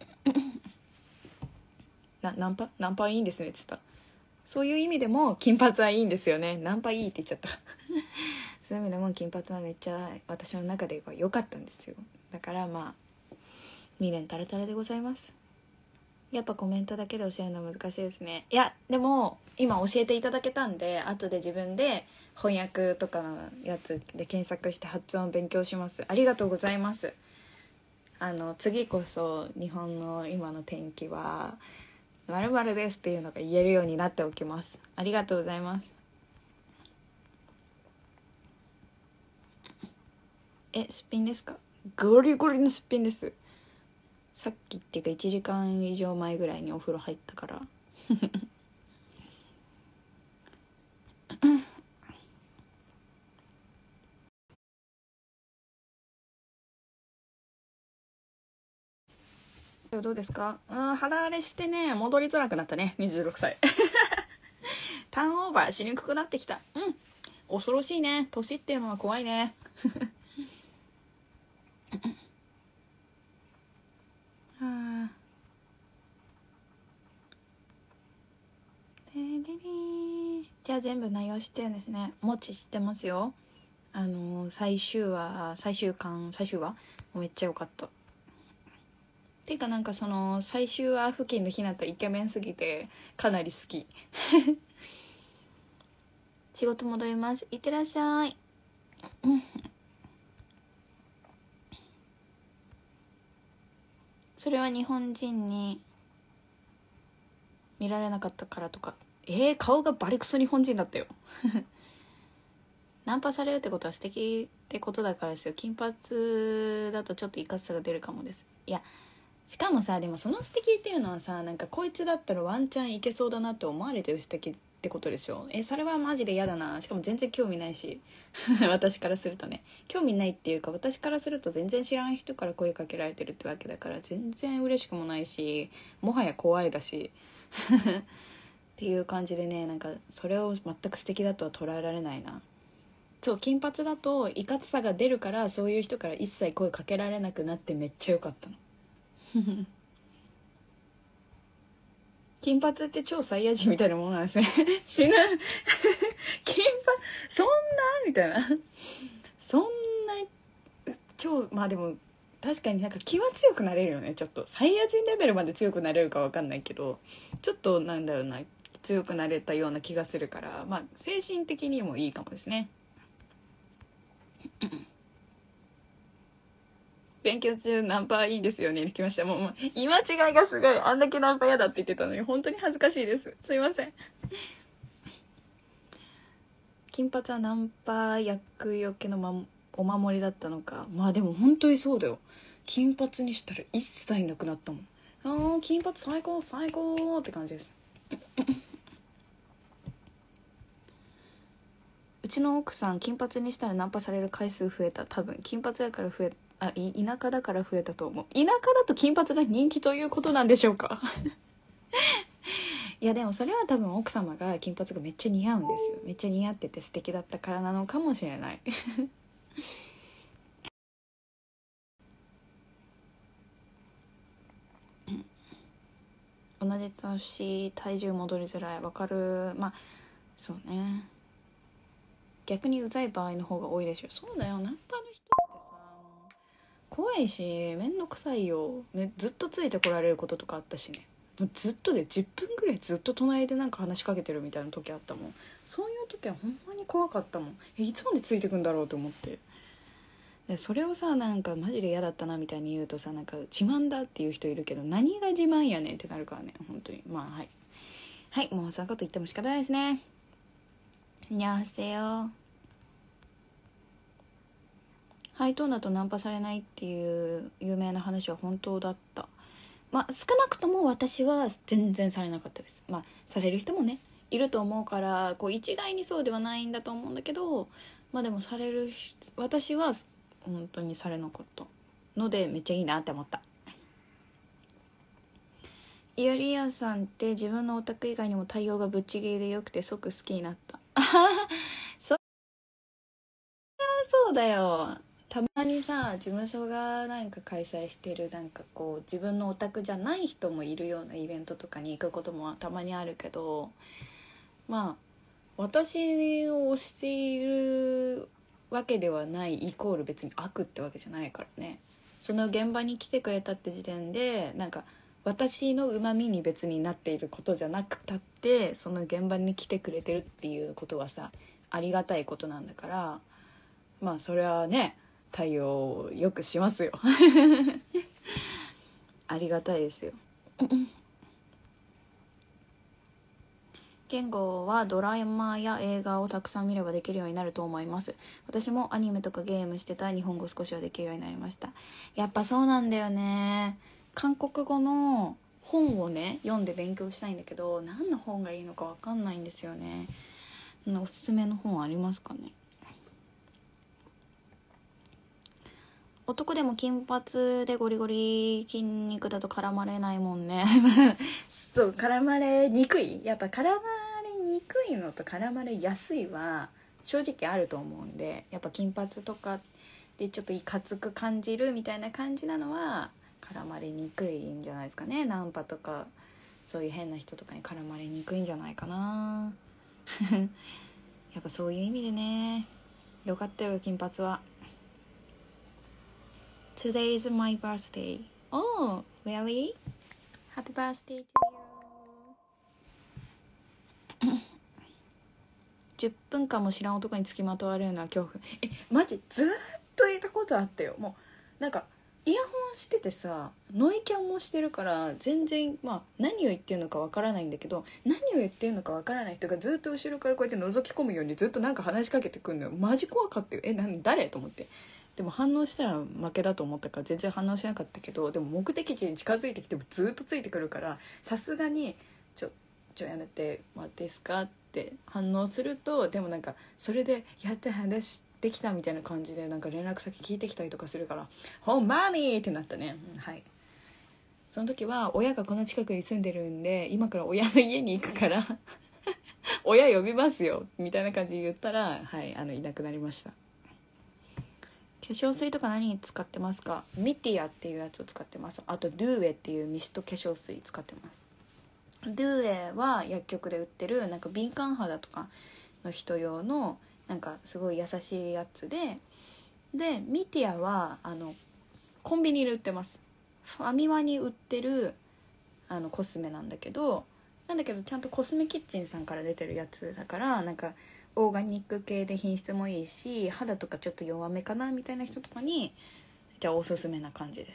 なナンパナンパはいいんですねって言った。そういう意味でも金髪はいいんですよね。ナンパいいって言っちゃったそういう意味でも金髪はめっちゃ私の中では良かったんですよ。だからまあ未練タラタラでございます。やっぱコメントだけで教えるの難しいですね。いやでも今教えていただけたんで、後で自分で翻訳とかのやつで検索して発音を勉強します。ありがとうございます。あの次こそ日本の今の天気は〇〇ですっていうのが言えるようになっておきます。ありがとうございます。え、すっぴんですか？ゴリゴリのすっぴんです。さっきっていうかいちじかん以上前ぐらいにお風呂入ったからどうですか？うん、肌荒れしてね、戻りづらくなったね、にじゅうろくさいターンオーバーしにくくなってきた。うん、恐ろしいね、年っていうのは怖いねはあ、じゃあ全部内容知ってるんですね。もち知ってますよ。あの最終話最終巻最終話めっちゃ良かった。ていうかなんかその最終話付近のひなたイケメンすぎてかなり好き仕事戻ります、いってらっしゃいそれは日本人に見られなかったからとか。えー、顔がバリクソ日本人だったよナンパされるってことは素敵ってことだからですよ。金髪だとちょっといかつさが出るかもです。いやしかもさ、でもその素敵っていうのはさ、なんかこいつだったらワンチャンいけそうだなって思われてる素敵ってことでしょ。えそれはマジで嫌だな。しかも全然興味ないし私からするとね、興味ないっていうか、私からすると全然知らん人から声かけられてるってわけだから、全然嬉しくもないし、もはや怖いだしっていう感じでね、なんかそれを全く素敵だとは捉えられないな。そう、金髪だといかつさが出るから、そういう人から一切声かけられなくなってめっちゃ良かったの金髪って超サイヤ人みたいなものなんですね死ぬ金髪そんなみたいなそんな超、まあでも確かになんか気は強くなれるよね。ちょっとサイヤ人レベルまで強くなれるか分かんないけど、ちょっとなんだろうな、強くなれたような気がするから、まあ精神的にもいいかもですね勉強中ナンパいいですよね。来ました。もう、もう言い間違いがすごい。あんだけナンパ嫌だって言ってたのに本当に恥ずかしいです。すいません。金髪はナンパ役よけの魔お守りだったのか。まあでも本当にそうだよ。金髪にしたら一切なくなったもん。あー金髪最高最高って感じです。うちの奥さん金髪にしたらナンパされる回数増えた。多分金髪だから増えあい田舎だから増えたと思う。田舎だと金髪が人気ということなんでしょうか。いやでもそれは多分奥様が金髪がめっちゃ似合うんですよ。めっちゃ似合ってて素敵だったからなのかもしれない。同じ年体重戻りづらい。わかる。まあそうね、逆にうざい場合の方が多いでしょ。そうだよ、ナンパの人ってさ怖いしめんどくさいよ、ね、ずっとついてこられることとかあったしね。ずっとでじゅっぷんぐらいずっと隣でなんか話しかけてるみたいな時あったもん。そういう時はほんまに怖かったもん。えいつまでついてくんだろうと思って。でそれをさなんかマジで嫌だったなみたいに言うとさ、なんか自慢だっていう人いるけど、何が自慢やねんってなるからね本当に。まあはいはいもうそういうこと言っても仕方ないですね。にゃーせよ。ハイトーンだとナンパされないっていう有名な話は本当だった。まあ少なくとも私は全然されなかったです。まあされる人もねいると思うから、こう一概にそうではないんだと思うんだけど、まあでもされる私は本当にされなかったのでめっちゃいいなって思った。イオリアさんって自分のオタク以外にも対応がぶっちぎりでよくて即好きになった。そりゃそうだよ。たまにさ事務所がなんか開催してるなんかこう自分のオタクじゃない人もいるようなイベントとかに行くこともたまにあるけど、まあ私を推しているわけではないイコール別に悪ってわけじゃないからね。その現場に来てくれたって時点でなんか私のうまみに別になっていることじゃなくたって、その現場に来てくれてるっていうことはさありがたいことなんだから、まあそれはね対応よくしますよ。ありがたいですよ。言語はドラマや映画をたくさん見ればできるようになると思います。私もアニメとかゲームしてたら日本語少しはできるようになりました。やっぱそうなんだよね。韓国語の本をね読んで勉強したいんだけど、何の本がいいのか分かんないんですよね。おすすめの本ありますかね。男でも金髪でゴリゴリ筋肉だと絡まれないもんね。そう絡まれにくい、やっぱ絡まれにくいのと絡まれやすいは正直あると思うんで、やっぱ金髪とかでちょっといかつく感じるみたいな感じなのは絡まれにくいんじゃないですかね。ナンパとかそういう変な人とかに絡まれにくいんじゃないかな。やっぱそういう意味でねよかったよ金髪は。Today is my birthday. Oh, really? Happy birthday to you. じゅっぷんかんも知らん男につきまとわれるのは恐怖。え、マジずっといたことあったよ。もうなんかイヤホンしててさノイキャンもしてるから全然まあ何を言ってるのかわからないんだけど、何を言ってるのかわからない人がずっと後ろからこうやって覗き込むようにずっとなんか話しかけてくるのよ。マジ怖かったよ。え、なん誰と思って。でも反応したら負けだと思ったから全然反応しなかったけど、でも目的地に近づいてきてもずっとついてくるからさすがにちょちょやめてもらっていいですかって反応すると、でもなんかそれでやって話できたみたいな感じでなんか連絡先聞いてきたりとかするからほんまにってなったね、うん、はい。その時は親がこの近くに住んでるんで今から親の家に行くから親呼びますよみたいな感じで言ったら、はいあのいなくなりました。化粧水とか何使ってますか？ミティアっていうやつを使ってます。あとドゥーエっていうミスト化粧水使ってます。ドゥーエは薬局で売ってるなんか敏感肌とかの人用のなんかすごい優しいやつで、でミティアはあのコンビニで売ってます。ファミマに売ってるあのコスメなんだけど、なんだけどちゃんとコスメキッチンさんから出てるやつだからなんかオーガニック系で品質もいいし肌とかちょっと弱めかなみたいな人とかにじゃあおすすめな感じです。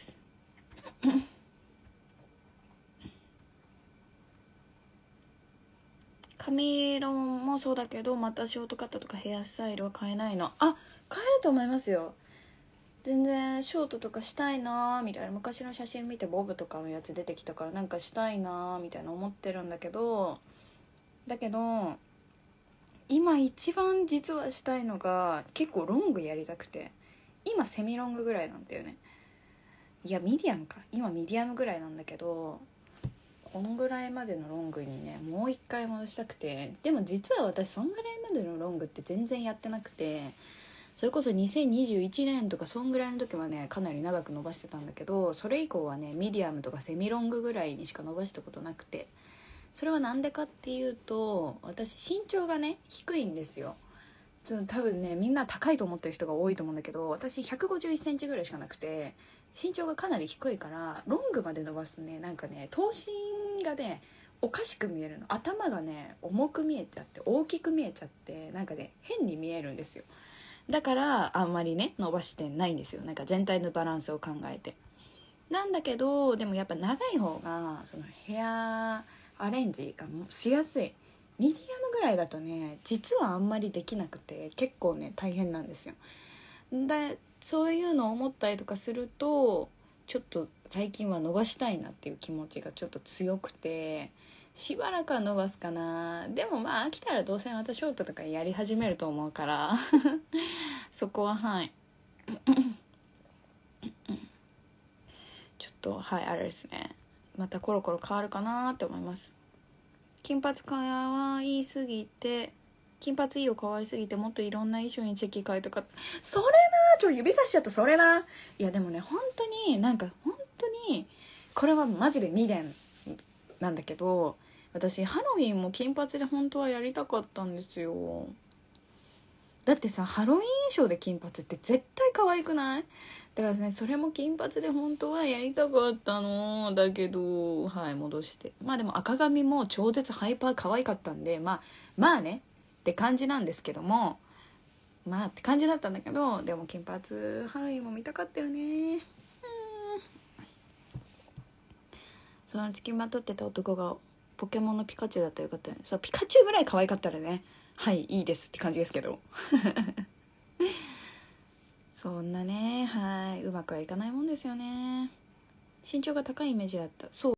髪色もそうだけど、またショートカットとかヘアスタイルは変えないの。あ、変えると思いますよ。全然ショートとかしたいなーみたいな、昔の写真見てボブとかのやつ出てきたからなんかしたいなーみたいな思ってるんだけど、だけど今一番実はしたいのが結構ロングやりたくて、今セミロングぐらいなんだよね。いやミディアムか、今ミディアムぐらいなんだけど、このぐらいまでのロングにねもう一回戻したくて。でも実は私そんぐらいまでのロングって全然やってなくて、それこそにせんにじゅういちねんとかそんぐらいの時はねかなり長く伸ばしてたんだけど、それ以降はねミディアムとかセミロングぐらいにしか伸ばしたことなくて、それはなんでかっていうと、私身長がね低いんですよ。その多分ねみんな高いと思ってる人が多いと思うんだけど、私ひゃくごじゅういっセンチぐらいしかなくて、身長がかなり低いからロングまで伸ばすとね、なんかね頭身がねおかしく見えるの。頭がね重く見えちゃって大きく見えちゃって、なんかね変に見えるんですよ。だからあんまりね伸ばしてないんですよ、なんか全体のバランスを考えて。なんだけどでもやっぱ長い方がそのヘアアレンジがしやすい。ミディアムぐらいだとね実はあんまりできなくて結構ね大変なんですよ。でそういうのを思ったりとかすると、ちょっと最近は伸ばしたいなっていう気持ちがちょっと強くて、しばらくは伸ばすかな。でもまあ飽きたらどうせまたショートとかやり始めると思うからそこははいちょっとはいあれですね、またコロコロ変わるかなって思います。金髪かわいすぎて金髪いいよかわいすぎてもっといろんな衣装にチェキ変えとか、それなちょ指さしちゃった、それな。いやでもね本当になんか本当にこれはマジで未練なんだけど、私ハロウィンも金髪で本当はやりたかったんですよ。だってさハロウィン衣装で金髪って絶対可愛くない？だからねそれも金髪で本当はやりたかったのだけど、はい戻して、まあでも赤髪も超絶ハイパー可愛かったんで、まあまあねって感じなんですけども、まあって感じだったんだけど、でも金髪ハロウィンも見たかったよね。うん、その付きまとってた男がポケモンのピカチュウだったらよかったよね。そうピカチュウぐらい可愛かったらねはいいいですって感じですけどそんなねはいうまくはいかないもんですよね。身長が高いイメージだった。そう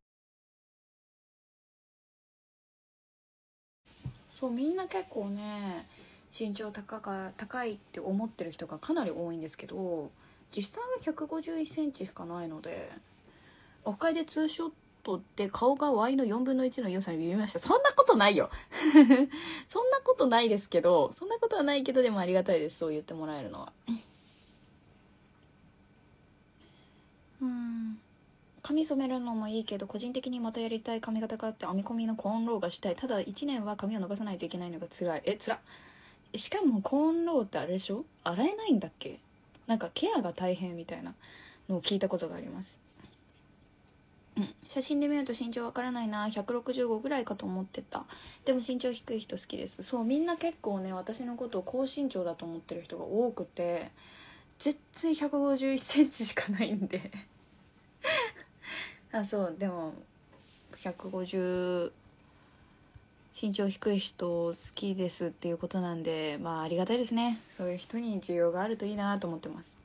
そうみんな結構ね身長高か高いって思ってる人がかなり多いんですけど、実際はひゃくごじゅういっセンチしかないので、オフ会でツーショットって顔が ワイ のよんぶんのいちの良さに見えました。そんなことないよそんなことないですけど、そんなことはないけど、でもありがたいです、そう言ってもらえるのは。うん髪染めるのもいいけど個人的にまたやりたい髪型があって、編み込みのコーンローがしたい。ただいちねんは髪を伸ばさないといけないのが辛い。えつらしかもコーンローってあれでしょ、洗えないんだっけ、なんかケアが大変みたいなのを聞いたことがあります。うん、写真で見ると身長わからないな、ひゃくろくじゅうごぐらいかと思ってた。でも身長低い人好きです。そうみんな結構ね私のことを高身長だと思ってる人が多くて、絶対ひゃくごじゅういっセンチしかないんであそうでもひゃくごじゅう身長低い人好きですっていうことなんで、まあありがたいですね。そういう人に需要があるといいなと思ってます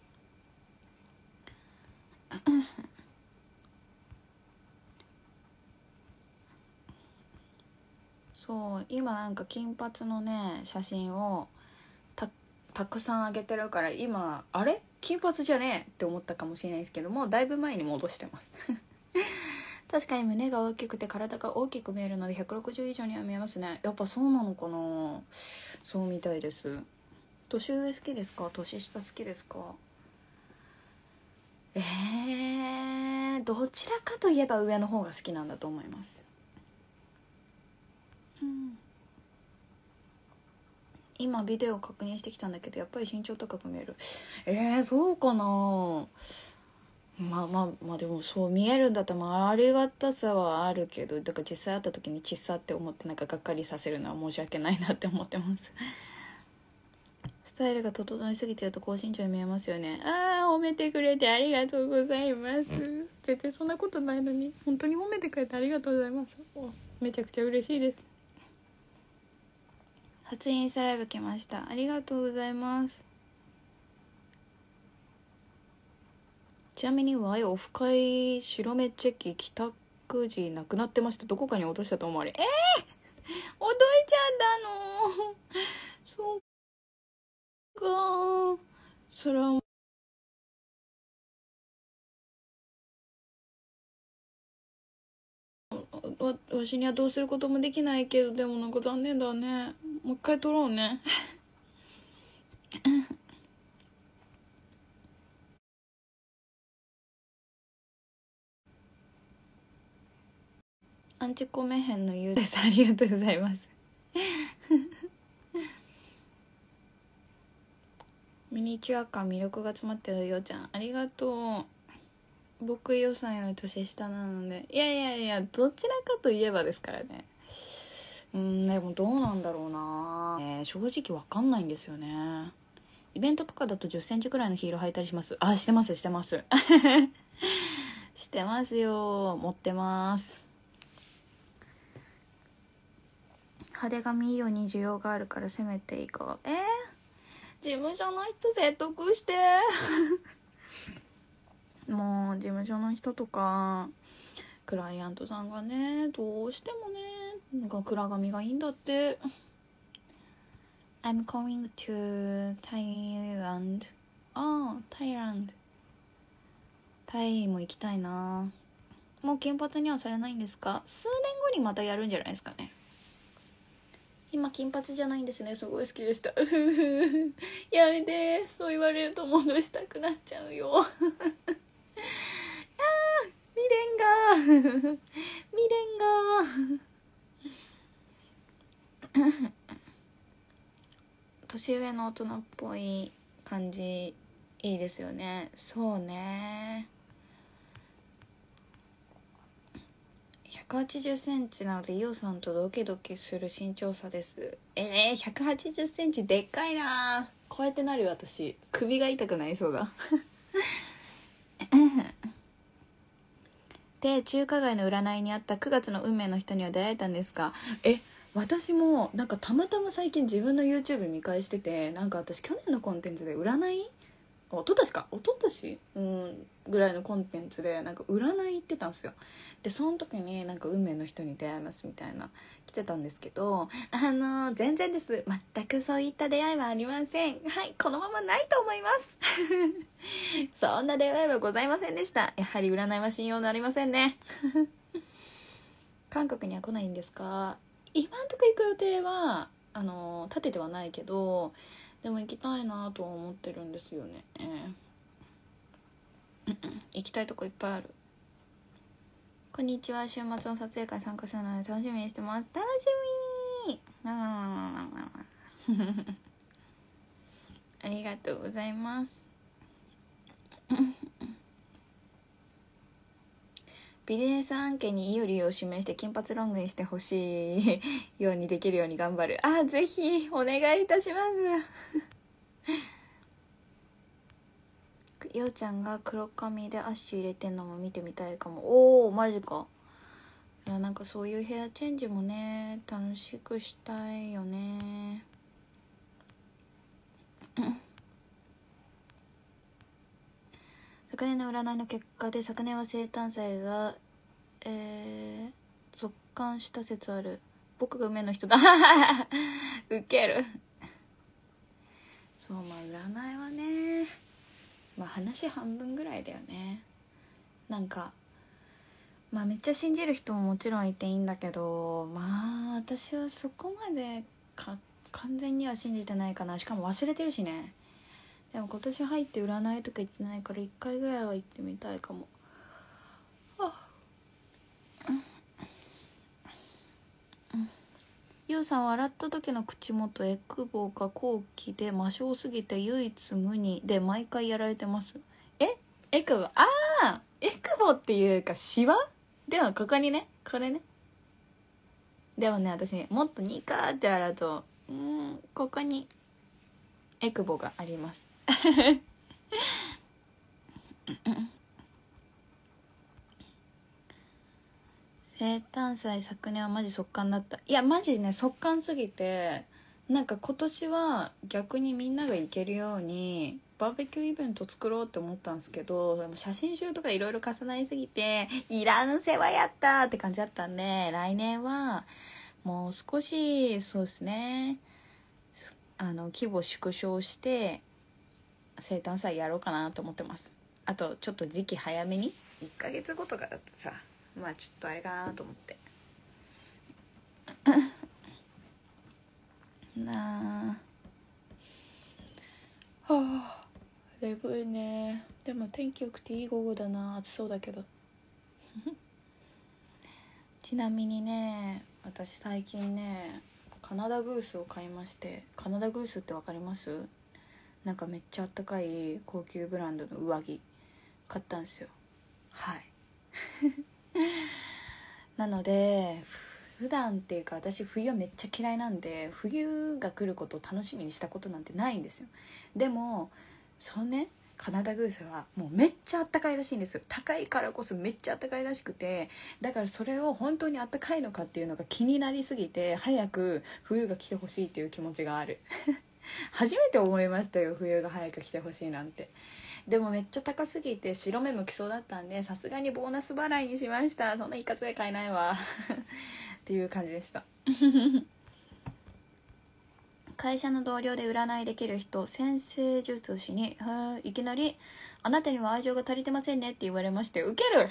そう今なんか金髪のね写真を た, たくさん上げてるから、今あれ金髪じゃねえって思ったかもしれないですけども、だいぶ前に戻してます確かに胸が大きくて体が大きく見えるのでひゃくろくじゅう以上には見えますね。やっぱそうなのかな。そうみたいです。年上好きですか年下好きですか？えー、どちらかといえば上の方が好きなんだと思います。うん、今ビデオ確認してきたんだけどやっぱり身長高く見える。えー、そうかな。まあまあまあでもそう見えるんだったら、まあ、ありがたさはあるけど、だから実際会った時に小さって思ってなんかがっかりさせるのは申し訳ないなって思ってますスタイルが整いすぎてると高身長に見えますよね。あー褒めてくれてありがとうございます。全然そんなことないのに本当に褒めてくれてありがとうございます。めちゃくちゃ嬉しいです。 初インスタライブ来ました。ありがとうございます。ちなみにワイオフ会白目チェキ帰宅時なくなってました。どこかに落としたと思われ。えー、落としちゃったの。そうか、それはわ, わしにはどうすることもできないけど、でもなんか残念だね。もう一回撮ろうね。アンチコメ編のゆうです。ありがとうございます。ミニチュア感魅力が詰まってるようちゃん、ありがとう。僕予算より年下なので、いやいやいや、どちらかといえばですからね。うん、でもどうなんだろうな、えー、正直わかんないんですよね。イベントとかだとじゅっセンチくらいのヒール履いたりします。あ、してますしてますしてますよ、持ってます。派手髪いいように需要があるから攻めていこう。えー、事務所の人説得してもう事務所の人とかクライアントさんがね、どうしてもね、なんか暗髪がいいんだって。 I'm going to Thailand。 ああ、Thailand、タイも行きたいな。もう金髪にはされないんですか？数年後にまたやるんじゃないですかね。今金髪じゃないんですね。すごい好きでしたやめて、そう言われると戻したくなっちゃうよあー、未練が未練が年上の大人っぽい感じいいですよね。そうね、ひゃくはちじゅっセンチなのでイオさんとドキドキする身長差です。えー、ひゃくはちじゅっセンチでっかいな。こうやってなるよ私。首が痛くなりそうだで、中華街の占いにあったくがつの運命の人には出会えたんですか？え、私もなんかたまたま最近自分の YouTube 見返してて、なんか私去年のコンテンツで占い、おととしかおととし、うん、ぐらいのコンテンツでなんか占い行ってたんですよ。でその時になんか運命の人に出会いますみたいな来てたんですけど、あの全然です、全くそういった出会いはありません。はい、このままないと思いますそんな出会いはございませんでした。やはり占いは信用なりませんね韓国には来ないんですか？今んとこ行く予定はあの立ててはないけど、でも行きたいなとは思ってるんですよね、えー、行きたいとこいっぱいある。こんにちは、週末の撮影会参加するので楽しみにしてます。楽しみありがとうございますビジネス案件にイオリを指名して金髪ロングにしてほしいようにできるように頑張る。あ、ぜひお願いいたしますようちゃんが黒髪でアッシュ入れてんのも見てみたいかも。おー、マジか。いや、なんかそういうヘアチェンジもね、楽しくしたいよね昨年の占いの結果で、昨年は生誕祭がえー、続刊した説ある。僕が運命の人だウケる。そう、まあ占いはね、まあ話半分ぐらいだよね。なんかまあめっちゃ信じる人ももちろんいていいんだけど、まあ私はそこまでか完全には信じてないかな。しかも忘れてるしね。でも今年入って占いとか行ってないからいっかいぐらいは行ってみたいかも。あ、ゆうさんは洗った時の口元エクボが後期で魔性すぎて唯一無二で毎回やられてます。え、エクボ、ああ、エクボっていうかシワでもここにね、これね。でもね、私ね、もっとニカーって洗うと、うーん、ここにエクボがあります生誕祭昨年はマジ速乾だった。いやマジね、速乾すぎてなんか今年は逆にみんなが行けるようにバーベキューイベント作ろうって思ったんですけど、でも写真集とかいろいろ重なりすぎていらん世話やったって感じだったんで、来年はもう少しそうですね、あの規模縮小して生誕祭やろうかなと思ってます。あとちょっと時期早めにいっかげつごとかだとさ、まあちょっとあれかなと思ってなあ。はあ眠いね。でも天気良くていい午後だな。暑そうだけどちなみにね、私最近ねカナダグースを買いまして。カナダグースってわかります？なんかめっちゃあったかい高級ブランドの上着買ったんですよ。はいなので普段っていうか私冬めっちゃ嫌いなんで、冬が来ることを楽しみにしたことなんてないんですよ。でもそうね、カナダグースはもうめっちゃあったかいらしいんですよ。高いからこそめっちゃあったかいらしくて、だからそれを本当にあったかいのかっていうのが気になりすぎて、早く冬が来てほしいっていう気持ちがある初めて思いましたよ、冬が早く来てほしいなんて。でもめっちゃ高すぎて白目向きそうだったんで、さすがにボーナス払いにしました。そんな一括で買えないわっていう感じでした会社の同僚で占いできる人、先生術師にいきなりあなたには愛情が足りてませんねって言われまして、ウケる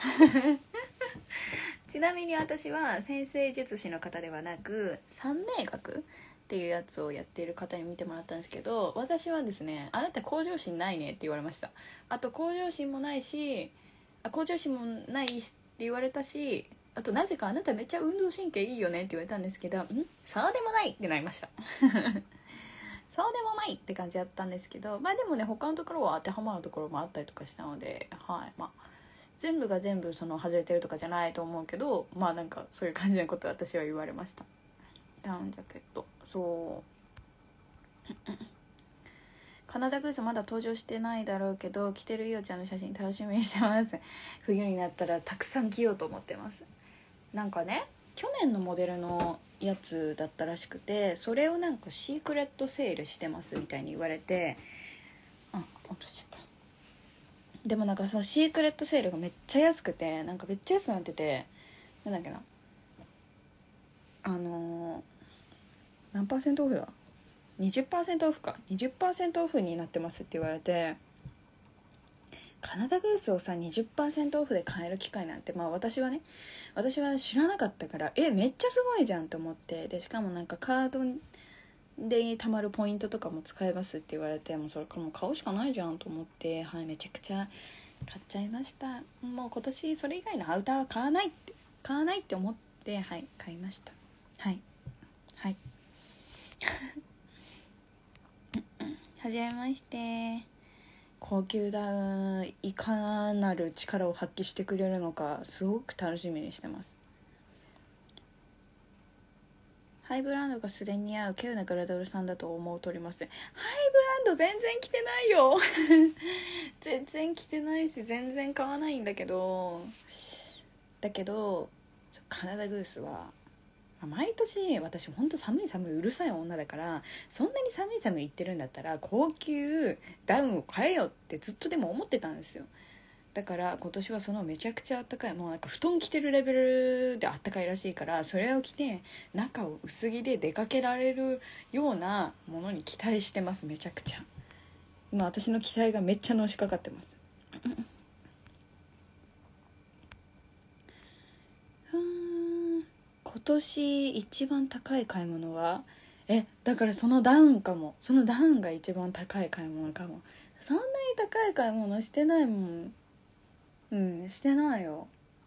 ちなみに私は先生術師の方ではなく三名学っていうやつをやっている方に見てもらったんですけど、私はですね、あなた向上心ないねって言われました。あと向上心もないし、あ向上心もないって言われたし、あとなぜかあなためっちゃ運動神経いいよねって言われたんですけど、んそうでもないってなりましたそうでもないって感じだったんですけど、まあでもね他のところは当てはまるところもあったりとかしたので、はいまあ全部が全部その外れてるとかじゃないと思うけど、まあなんかそういう感じのことを私は言われました。ダウンジャケット、そうカナダグースまだ登場してないだろうけど、着てるいおちゃんの写真楽しみにしてます冬になったらたくさん着ようと思ってます。なんかね去年のモデルのやつだったらしくて、それをなんかシークレットセールしてますみたいに言われて、あ落としちゃった。でもなんかそのシークレットセールがめっちゃ安くて、なんかめっちゃ安くなってて、なんだっけな、あのー、何パーセントオフだ ?にじゅっパーセント オフか にじゅっパーセント オフになってますって言われて、カナダグースをさ にじゅっパーセント オフで買える機会なんて、まあ私はね私は知らなかったから、えめっちゃすごいじゃんと思って、でしかもなんかカードで貯まるポイントとかも使えますって言われて、もうそれからもう買うしかないじゃんと思って、はいめちゃくちゃ買っちゃいました。もう今年それ以外のアウターは買わないって買わないって思って、はい買いました。はいはいはじめまして。高級ダウンいかなる力を発揮してくれるのかすごく楽しみにしてます。ハイブランドがすでに似合う稀有なグラドルさんだと思うとおります。ハイブランド全然着てないよ全然着てないし全然買わないんだけど、だけどカナダグースは毎年私ほんと寒い寒いうるさい女だから、そんなに寒い寒い言ってるんだったら高級ダウンを買えよってずっとでも思ってたんですよ。だから今年はそのめちゃくちゃあったかい、もうなんか布団着てるレベルであったかいらしいから、それを着て中を薄着で出かけられるようなものに期待してます。めちゃくちゃ今私の期待がめっちゃのしかかってます今年一番高い買い物はえだからそのダウンかも。そのダウンが一番高い買い物かも。そんなに高い買い物してないもん。うんしてないよ。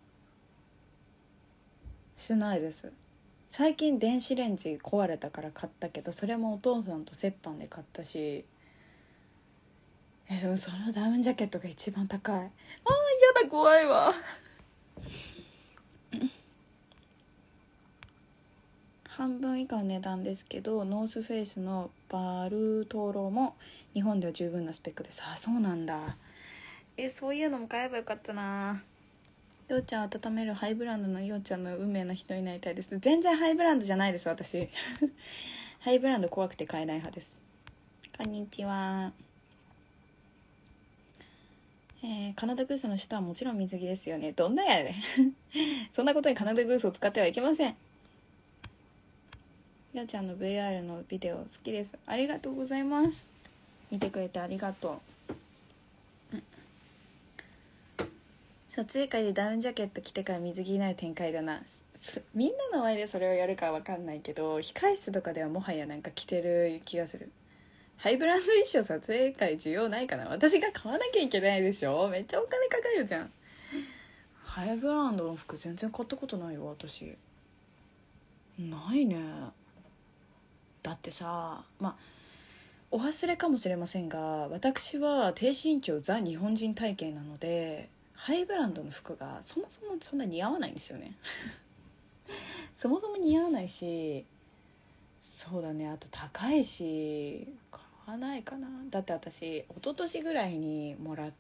してないです。最近電子レンジ壊れたから買ったけど、それもお父さんと折半で買ったし、えでもそのダウンジャケットが一番高い。あーやだ怖いわ半分以下の値段ですけど、ノースフェイスのバルトロも日本では十分なスペックです。あ、そうなんだ。え、そういうのも買えばよかったな。ようちゃん温めるハイブランドのようちゃんの運命の人になりたいです。全然ハイブランドじゃないです私ハイブランド怖くて買えない派です。こんにちは。えー、カナダグースの下はもちろん水着ですよね。どんなやねそんなことにカナダグースを使ってはいけません。やちゃんの ブイアール のビデオ好きです。ありがとうございます。見てくれてありがとう。撮影会でダウンジャケット着てから水着になる展開だな。みんなの前でそれをやるかわかんないけど、控室とかではもはやなんか着てる気がする。ハイブランド衣装撮影会需要ないかな。私が買わなきゃいけないでしょ。めっちゃお金かかるじゃん。ハイブランドの服全然買ったことないよ私。ないね。だってさ、まあお忘れかもしれませんが、私は低身長ザ日本人体型なので、ハイブランドの服がそもそもそんな似合わないんですよねそもそも似合わないし、そうだね、あと高いし買わないかな。だって私一昨年ぐらいにもらった、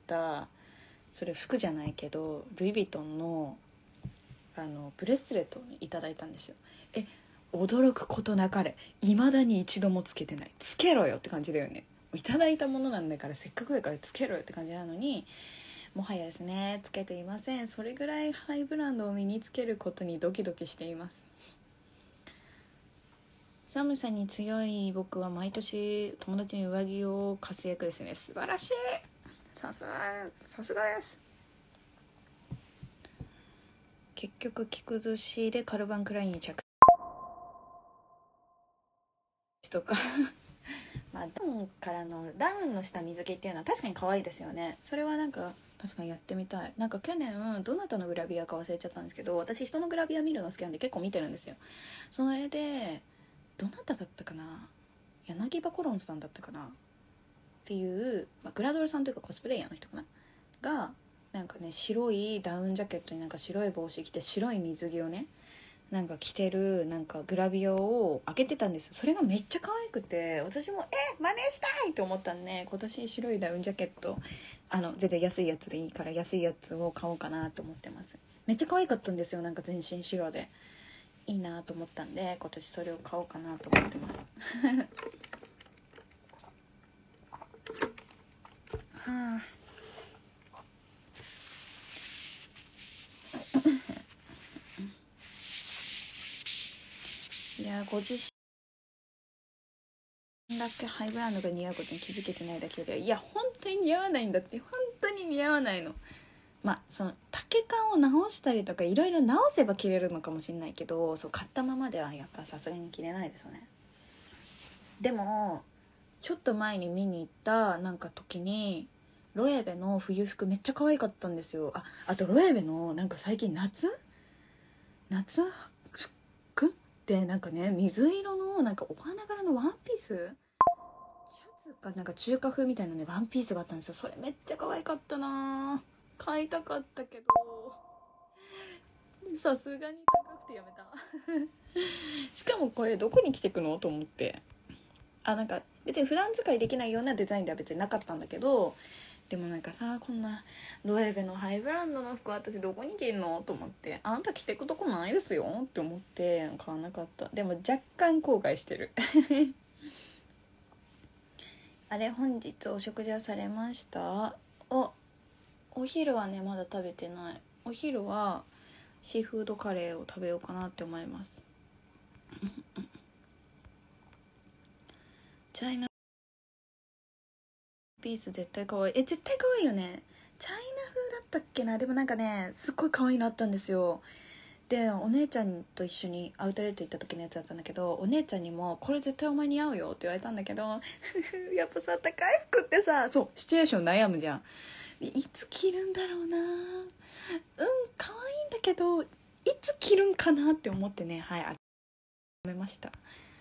それ服じゃないけどルイ・ヴィトンのあのブレスレットをいただいたんですよ。え、驚くことなかれ未だに一度もつけてない。つけろよって感じだよね。いただいたものなんだから、せっかくだからつけろよって感じなのに、もはやですねつけていません。それぐらいハイブランドを身につけることにドキドキしています。寒さに強い僕は毎年友達に上着を貸す役ですね。素晴らしい。さすがさすがです。結局着崩しでカルバンクラインに着とかまあダウンからのダウンの下水着っていうのは確かに可愛いですよね。それはなんか確かにやってみたい。なんか去年どなたのグラビアか忘れちゃったんですけど、私人のグラビア見るの好きなんで結構見てるんですよ。その絵でどなただったかな、柳葉コロンさんだったかなっていう、まあ、グラドルさんというかコスプレイヤーの人かなが、なんかね白いダウンジャケットになんか白い帽子着て白い水着をねなんか着てるなんかグラビアを開けてたんですよ。それがめっちゃ可愛くて、私もえ真似したいと思ったんで、今年白いダウンジャケット、あの全然安いやつでいいから安いやつを買おうかなと思ってます。めっちゃ可愛かったんですよ。なんか全身白でいいなと思ったんで、今年それを買おうかなと思ってますはあいや、ご自身だけハイブランドが似合うことに気づけてないだけで、いや本当に似合わないんだって。本当に似合わないの。まあその丈感を直したりとかいろいろ直せば着れるのかもしれないけど、そう買ったままではやっぱさすがに着れないですよね。でもちょっと前に見に行ったなんか時にロエベの冬服めっちゃ可愛かったんですよ。あ、あとロエベのなんか最近夏夏服ってなんかね水色のなんかお花柄のワンピース、シャツかなんか中華風みたいなねワンピースがあったんですよ。それめっちゃ可愛かったな。買いたかったけどさすがに高くてやめたしかもこれどこに着てくのと思って、あ、なんか別に普段使いできないようなデザインでは別になかったんだけど、でもなんかさ、こんなロエベのハイブランドの服私どこに着るのと思って、あんた着てくとこないですよって思って買わなかった。でも若干後悔してるあれ、本日お食事はされました？おお昼はねまだ食べてない。お昼はシーフードカレーを食べようかなって思いますチャイナピース絶対可愛い。え、絶対可愛いよね。チャイナ風だったっけな。でもなんかねすっごい可愛いのあったんですよ。でお姉ちゃんと一緒にアウトレット行った時のやつだったんだけど、お姉ちゃんにもこれ絶対お前似合うよって言われたんだけどやっぱさ高い服ってさ、そうシチュエーション悩むじゃん。いつ着るんだろうな。うん可愛いんだけどいつ着るんかなって思ってね、はい諦めました。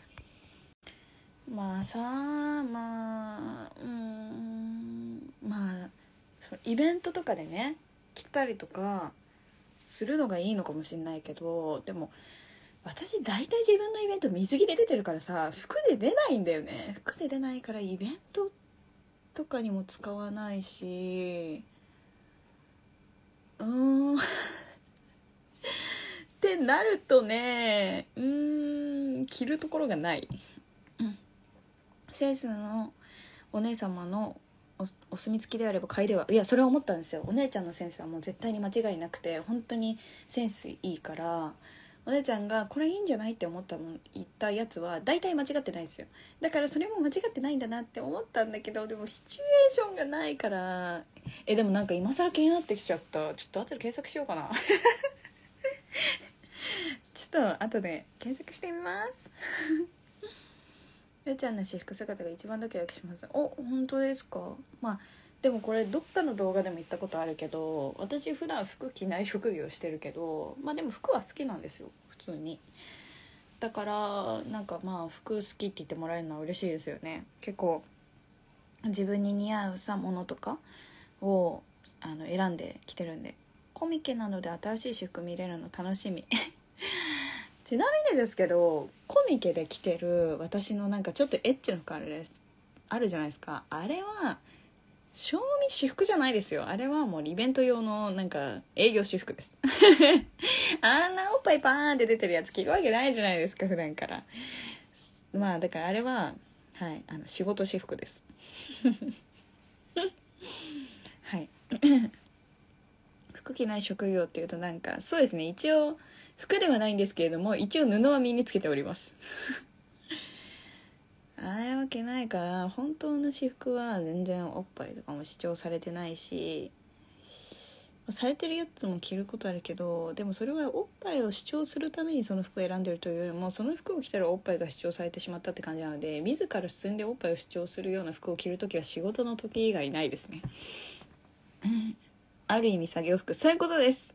まあさまあうーんまあそイベントとかでね着たりとかするのがいいのかもしれないけど、でも私大体自分のイベント水着で出てるからさ、服で出ないんだよね。服で出ないからイベントとかにも使わないし、うーんってなるとね、うーん着るところがないセンスのお姉様の お, お墨付きであれば買いでは、いやそれは思ったんですよ。お姉ちゃんのセンスはもう絶対に間違いなくて、本当にセンスいいから、お姉ちゃんがこれいいんじゃないって思ったもん言ったやつは大体間違ってないんですよ。だからそれも間違ってないんだなって思ったんだけど、でもシチュエーションがないから、えでもなんか今更気になってきちゃった。ちょっと後で検索しようかなちょっと後で検索してみますゆうちゃんの私服姿が一番ドキドキします。お、本当ですか。まあでもこれどっかの動画でも言ったことあるけど、私普段服着ない職業してるけど、まあでも服は好きなんですよ、普通に。だからなんかまあ服好きって言ってもらえるのは嬉しいですよね。結構自分に似合うさものとかをあの選んで着てるんで、コミケなので新しい私服見れるの楽しみちなみにですけど、コミケで着てる私のなんかちょっとエッチな服あるですあるじゃないですか。あれは賞味私服じゃないですよ。あれはもうイベント用のなんか営業私服ですあんなおっぱいパーンって出てるやつ着るわけないじゃないですか、普段から。まあだからあれははいあの仕事私服ですはい服着ない職業っていうとなんかそうですね、一応服ではないんですけれども、一応布は身につけておりますあれわけないから、本当の私服は全然おっぱいとかも主張されてないし、されてるやつも着ることあるけど、でもそれはおっぱいを主張するためにその服を選んでるというよりも、その服を着たらおっぱいが主張されてしまったって感じなので、自ら進んでおっぱいを主張するような服を着るときは仕事の時以外ないですねある意味作業服、そういうことです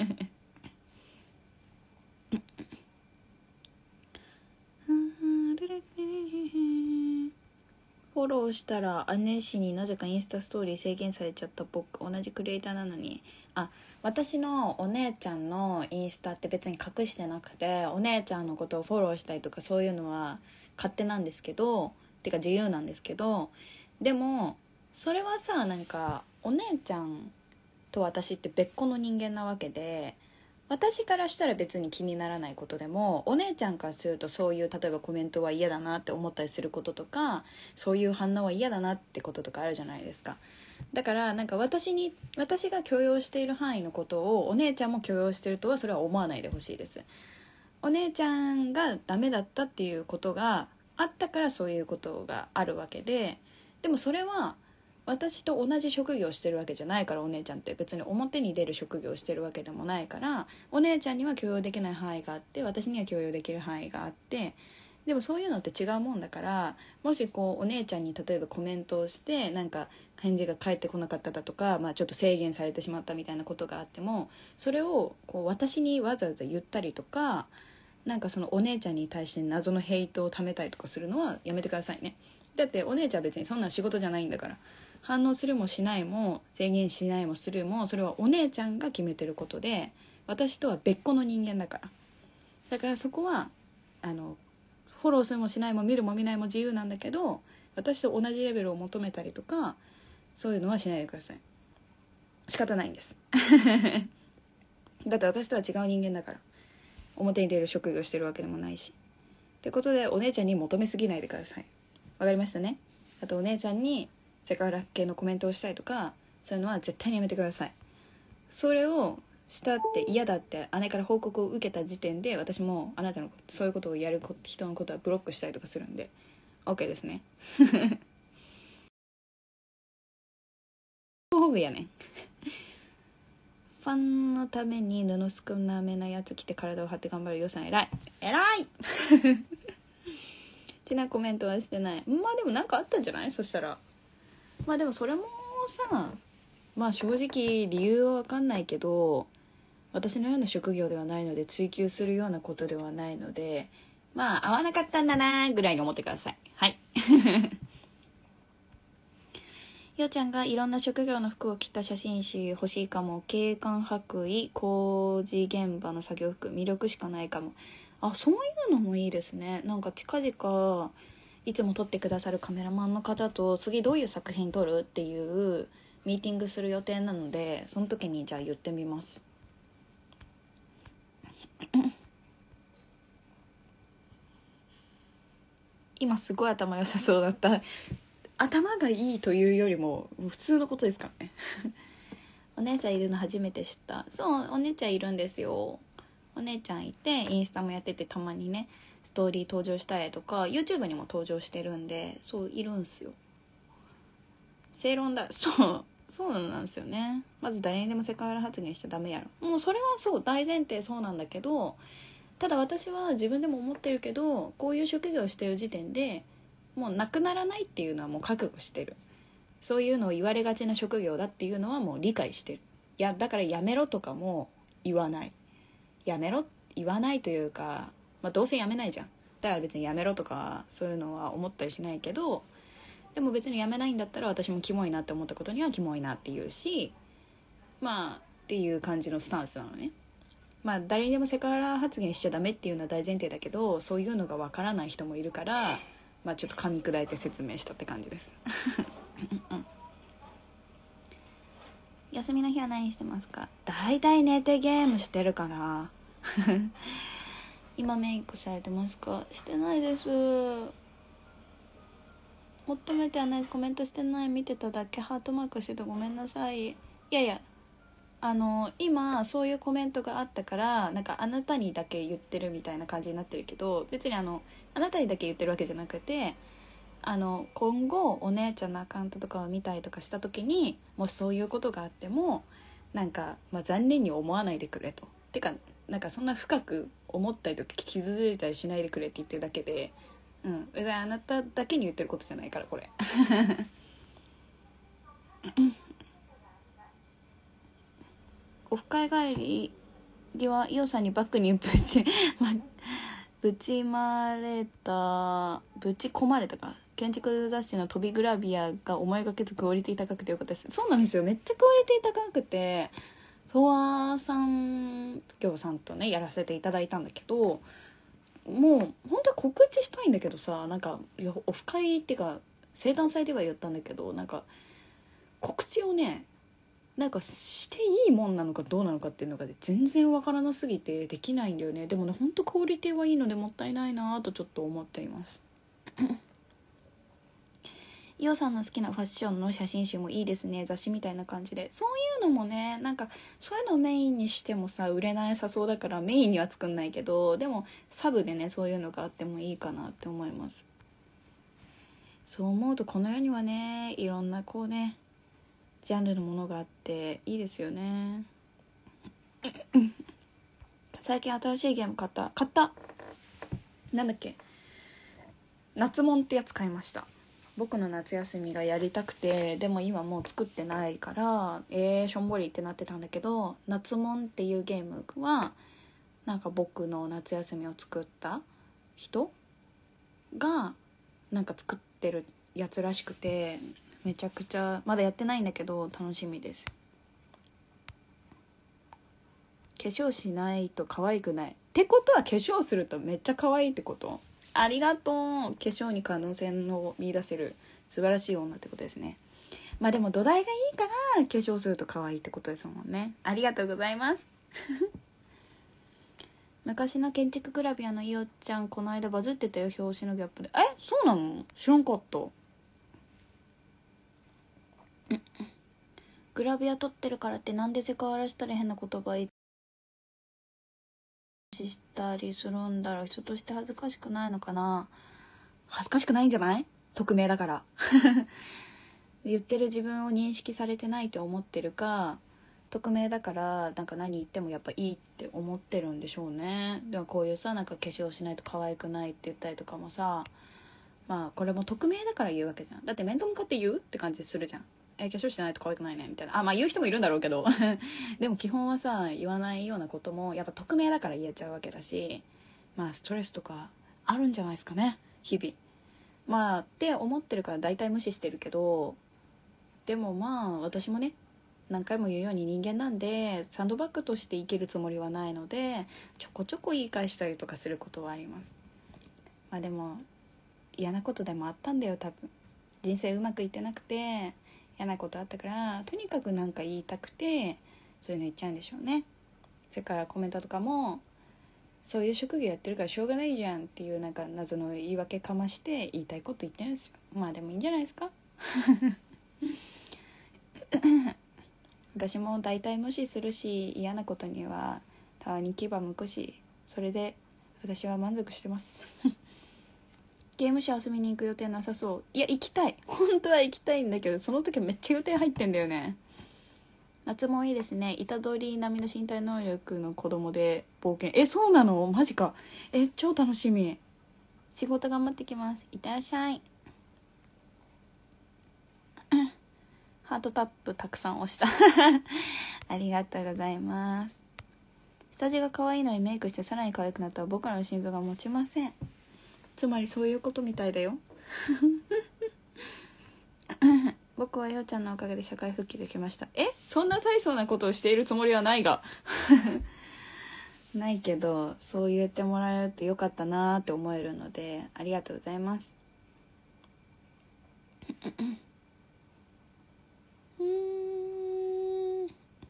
フォローしたら姉氏になぜかインスタストーリー制限されちゃった僕。同じクリエイターなのに。あ、私のお姉ちゃんのインスタって別に隠してなくて、お姉ちゃんのことをフォローしたりとかそういうのは勝手なんですけど、てか自由なんですけど、でもそれはさ、なんかお姉ちゃんと私って別個の人間なわけで、私からしたら別に気にならないことでも、お姉ちゃんからするとそういう例えばコメントは嫌だなって思ったりすることとか、そういう反応は嫌だなってこととかあるじゃないですか。だからなんか私に私が許容している範囲のことをお姉ちゃんも許容してるとはそれは思わないでほしいです。お姉ちゃんがダメだったっていうことがあったからそういうことがあるわけで、でもそれは私と同じ職業をしてるわけじゃないから、お姉ちゃんって別に表に出る職業をしてるわけでもないから、お姉ちゃんには許容できない範囲があって、私には許容できる範囲があって、でもそういうのって違うもんだから、もしこうお姉ちゃんに例えばコメントをしてなんか返事が返ってこなかっただとか、まあ、ちょっと制限されてしまったみたいなことがあっても、それをこう私にわざわざ言ったりとか、なんかそのお姉ちゃんに対して謎のヘイトをためたりとかするのはやめてくださいね。だってお姉ちゃんは別にそんな仕事じゃないんだから。反応するもしないも制限しないもするも、それはお姉ちゃんが決めてることで、私とは別個の人間だから。だからそこはあのフォローするもしないも見るも見ないも自由なんだけど、私と同じレベルを求めたりとかそういうのはしないでください。仕方ないんですだって私とは違う人間だから、表に出る職業してるわけでもないし。ってことでお姉ちゃんに求めすぎないでください。わかりましたね。あとお姉ちゃんにセクハラ系のコメントをしたりとかそういうのは絶対にやめてください。それをしたって嫌だって姉から報告を受けた時点で、私もあなたのそういうことをやる人のことはブロックしたりとかするんで OK ですねホブやねんファンのために布少なめなやつ着て体を張って頑張る予算偉い偉いちなコメントはしてない。まあでもなんかあったんじゃない。そしたらまあでもそれもさ、まあ正直理由は分かんないけど、私のような職業ではないので追求するようなことではないので、まあ合わなかったんだなぐらいに思ってください。はいようちゃんがいろんな職業の服を着た写真集欲しいかも。景観白衣工事現場の作業服魅力しかないかも。あ、そういうのもいいですね。なんか近々いつも撮ってくださるカメラマンの方と次どういう作品撮るっていうミーティングする予定なので、その時にじゃあ言ってみます今すごい頭良さそうだった。頭がいいというよりも普通のことですからねお姉さんいるの初めて知った。そうお姉ちゃんいるんですよ。お姉ちゃんいてインスタもやってて、たまにねストーリー登場したりとか YouTube にも登場してるんで、そういるんすよ。正論だ。そうそうなんですよね。まず誰にでもセクハラ発言しちゃダメやろ。もうそれはそう大前提そうなんだけど、ただ私は自分でも思ってるけど、こういう職業をしてる時点でもうなくならないっていうのはもう覚悟してる。そういうのを言われがちな職業だっていうのはもう理解してる。いやだからやめろとかも言わない。やめろ言わないというか、まあ、どうせやめないじゃん。だから別にやめろとかそういうのは思ったりしないけど、でも別にやめないんだったら私もキモいなって思ったことにはキモいなって言うし、まあっていう感じのスタンスなのね。まあ誰にでもセクハラ発言しちゃダメっていうのは大前提だけど、そういうのがわからない人もいるから、まあちょっと噛み砕いて説明したって感じですうん、休みの日は何してますか？だいたい寝てゲームしてるかな今メイクされてますか？してないです。求めてはない、コメントしてない、見てただけ、ハートマークしててごめんなさい。いやいや、あの今そういうコメントがあったから、なんかあなたにだけ言ってるみたいな感じになってるけど、別にあのあなたにだけ言ってるわけじゃなくて、あの今後お姉ちゃんのアカウントとかを見たりとかした時に、もしそういうことがあってもなんか、まあ、残念に思わないでくれと。てかなんかそんな深く思ったりとか傷ついたりしないでくれって言ってるだけで、うん、別にあなただけに言ってることじゃないからこれオフ会帰り際イオさんにバッグにぶち、ま、ぶちまれたぶち込まれたか。建築雑誌の飛びグラビアが思いがけずクオリティ高くてよかったです。そうなんですよ、めっちゃクオリティ高くて、ソワさん今日さんとねやらせていただいたんだけど、もう本当は告知したいんだけどさ、なんかオフ会っていうか生誕祭では言ったんだけど、なんか告知をねなんかしていいもんなのかどうなのかっていうのが全然わからなすぎてできないんだよね。でもね、ほんとクオリティはいいのでもったいないなとちょっと思っていますイオさんの好きなファッションの写真集もいいですね、雑誌みたいな感じで。そういうのもね、なんかそういうのをメインにしてもさ売れなさそうだからメインには作んないけど、でもサブでねそういうのがあってもいいかなって思います。そう思うとこの世にはねいろんなこうねジャンルのものがあっていいですよね最近新しいゲーム買った買ったなんだっけ、夏モンってやつ買いました。僕の夏休みがやりたくて、でも今もう作ってないからえーしょんぼりってなってたんだけど、夏モンっていうゲームはなんか僕の夏休みを作った人がなんか作ってるやつらしくて、めちゃくちゃまだやってないんだけど楽しみです。化粧しないと可愛くないってことは化粧するとめっちゃ可愛いってこと？ありがとう。化粧に可能性を見出せる素晴らしい女ってことですね。まあでも土台がいいから化粧すると可愛いってことですもんね。ありがとうございます昔の建築グラビアのイオちゃんこの間バズってたよ、表紙のギャップで。え、そうなの？知らんかったグラビア撮ってるからってなんでセクハラしたり変な言葉言したりするんだろう。人として恥ずかしくないのかな。恥ずかしくないんじゃない？匿名だから言ってる自分を認識されてないと思ってるか、匿名だからなんか何言ってもやっぱいいって思ってるんでしょうね。でもこういうさなんか化粧しないと可愛くないって言ったりとかもさ、まあこれも匿名だから言うわけじゃん。だって面と向かって言うって感じするじゃん。え化粧してないと可愛くないねみたいな。あまあ言う人もいるんだろうけどでも基本はさ言わないようなこともやっぱ匿名だから言えちゃうわけだし、まあストレスとかあるんじゃないですかね日々。まあって思ってるから大体無視してるけど、でもまあ私もね何回も言うように人間なんでサンドバッグとして生きるつもりはないので、ちょこちょこ言い返したりとかすることはあります。まあでも嫌なことでもあったんだよ多分。人生うまくいってなくて嫌なことあったから、とにかく何か言いたくてそういうの言っちゃうんでしょうね。それからコメントとかもそういう職業やってるからしょうがないじゃんっていうなんか謎の言い訳かまして言いたいこと言ってるんですよ。まあでもいいんじゃないですか私も大体無視するし、嫌なことにはたまに牙向くし、それで私は満足してますゲームショー遊びに行く予定なさそう。いや行きたい、本当は行きたいんだけど、その時めっちゃ予定入ってんだよね。夏もいいですね。虎杖並みの身体能力の子供で冒険。え、そうなの？マジか。え、超楽しみ。仕事頑張ってきます。いってらっしゃいハートタップたくさん押したありがとうございます。下地が可愛いのにメイクしてさらに可愛くなったら僕らの心臓が持ちません。つまりそういうことみたいだよ僕はようちゃんのおかげで社会復帰できました。え、そんな大層なことをしているつもりはないがないけど、そう言ってもらえるとよかったなーって思えるのでありがとうございますうーん、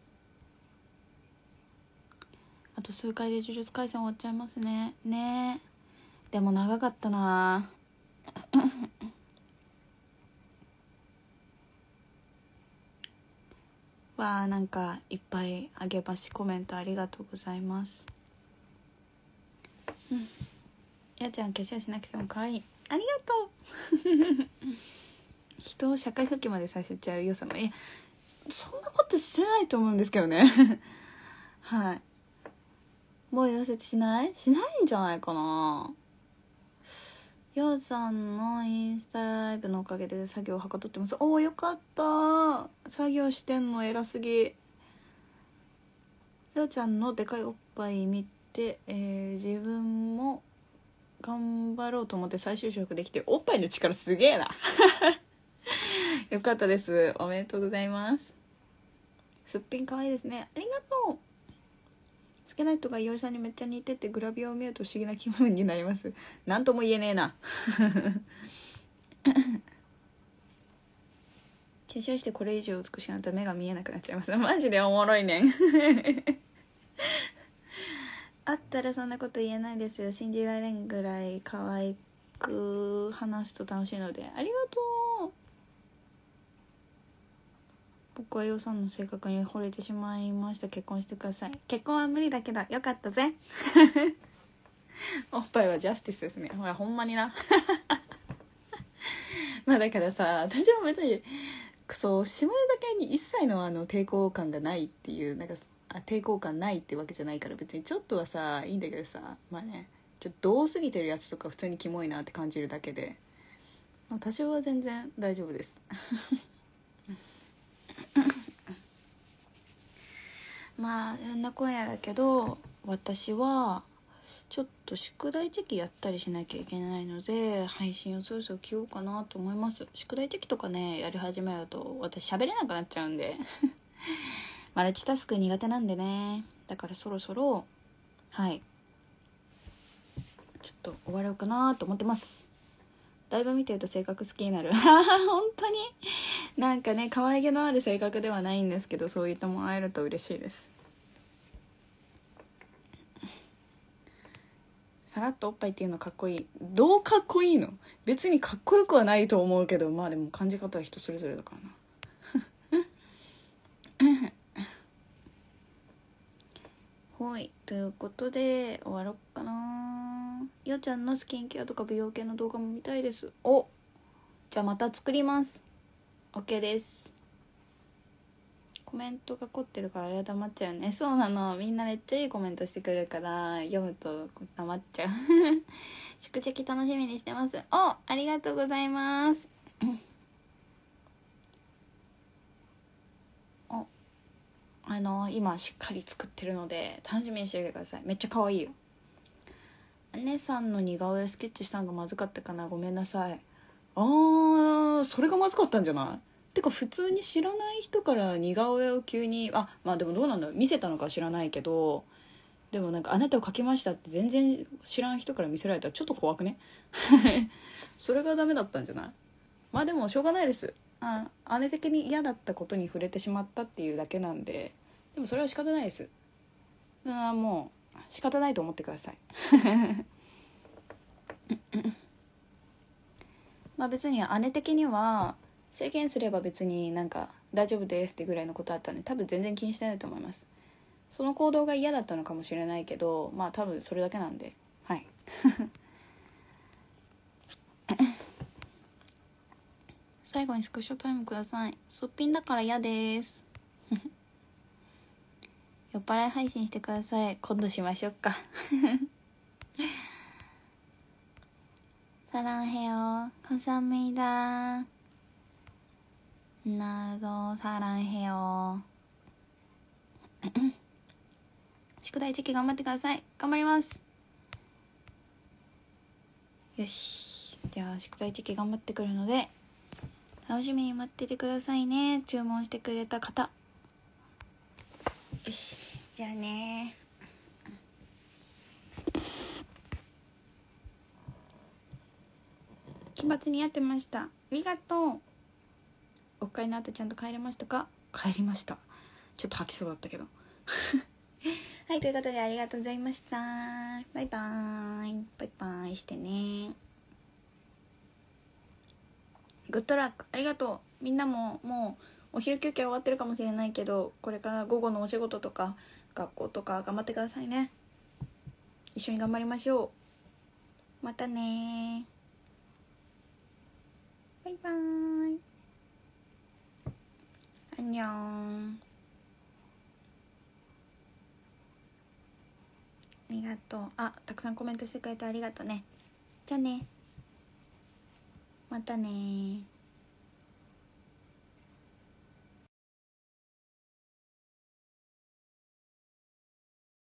あと数回で呪術廻戦終わっちゃいますね。ねえ、でも長かったなわあ、なんかいっぱいあげばしコメントありがとうございます。うん、やちゃん化粧しなくても可愛い、ありがとう人を社会復帰までさせちゃう良さも、え、そんなことしてないと思うんですけどねはい、もう溶接しないしないんじゃないかな。ようさんのインスタライブのおかげで作業をはかどってます。おー、よかった、作業してんの偉すぎ。ようちゃんのでかいおっぱい見て、えー、自分も頑張ろうと思って再就職できて、おっぱいの力すげえなよかったです、おめでとうございます。すっぴん可愛いですね、ありがとう。好きな人がいおりさんにめっちゃ似ててグラビアを見ると不思議な気分になります。なんとも言えねえな化粧してこれ以上美しくなったら目が見えなくなっちゃいます。マジでおもろいねんあったらそんなこと言えないですよ。信じられんぐらい可愛く話すと楽しいのでありがとう。僕はようさんの性格に惚れてしまいました。結婚してください。結婚は無理だけどよかったぜおっぱいはジャスティスですね。ほらほんまになまあだからさ、私も別にそう下ネタ系に一切のあの抵抗感がないっていう、なんかあ抵抗感ないってわけじゃないから、別にちょっとはさいいんだけどさ、まあね、ちょっとどう過ぎてるやつとか普通にキモいなって感じるだけで、まあ、多少は全然大丈夫ですまあそんな声やだけど、私はちょっと宿題チェキやったりしなきゃいけないので配信をそろそろ切ろうかなと思います。宿題チェキとかねやり始めると私喋れなくなっちゃうんでマルチタスク苦手なんでね、だからそろそろはいちょっと終わろうかなと思ってます。だいぶ見てると性格好きになる本当になんかね可愛げのある性格ではないんですけど、そう言ってもらえると嬉しいです。さらっとおっぱいっていうのかっこいい。どうかっこいいの？別にかっこよくはないと思うけど、まあでも感じ方は人それぞれだからなほい、ということで終わろっかな。よちゃんのスキンケアとか美容系の動画も見たいです。お、じゃあまた作ります。 OK です。コメントが凝ってるからあれは黙っちゃうね。そうなの、みんなめっちゃいいコメントしてくるから読むと黙っちゃう宿チ楽しみにしてます。お、ありがとうございますお、あの今しっかり作ってるので楽しみにしててください。めっちゃ可愛いよ。姉さんの似顔絵スケッチしたのがまずかったかな、ごめんなさい。あー、それがまずかったんじゃない？てか普通に知らない人から似顔絵を急に、あ、まあでもどうなんだろう、見せたのか知らないけど、でもなんかあなたを描きましたって全然知らん人から見せられたらちょっと怖くねそれがダメだったんじゃない？まあでもしょうがないです。あ、姉的に嫌だったことに触れてしまったっていうだけなんで、でもそれは仕方ないです。だからも仕方ないと思ってくださいまあ別に姉的には制限すれば別になんか大丈夫ですってぐらいのことだったんで、多分全然気にしてないと思います。その行動が嫌だったのかもしれないけど、まあ多分それだけなんで、はい最後にスクショタイムください。すっぴんだから嫌です酔っ払い配信してください。今度しましょうか사랑해요. 감사합니다. 나도 사랑해요. 宿題時期頑張ってください。頑張ります。よし。じゃあ宿題時期頑張ってくるので、楽しみに待っててくださいね。注文してくれた方。よし。じゃあね。奇抜にやってました。ありがとう。お帰りの後ちゃんと帰れましたか？帰りました。ちょっと吐きそうだったけどはい、ということでありがとうございました。バイバーイ。バイバイしてね。グッドラック。ありがとう。みんなももうお昼休憩終わってるかもしれないけど、これから午後のお仕事とか学校とか頑張ってくださいね。一緒に頑張りましょう。またね。バイバーイ。アンニョン。ありがとう。あ、たくさんコメントしてくれてありがとうね。じゃあね。またね。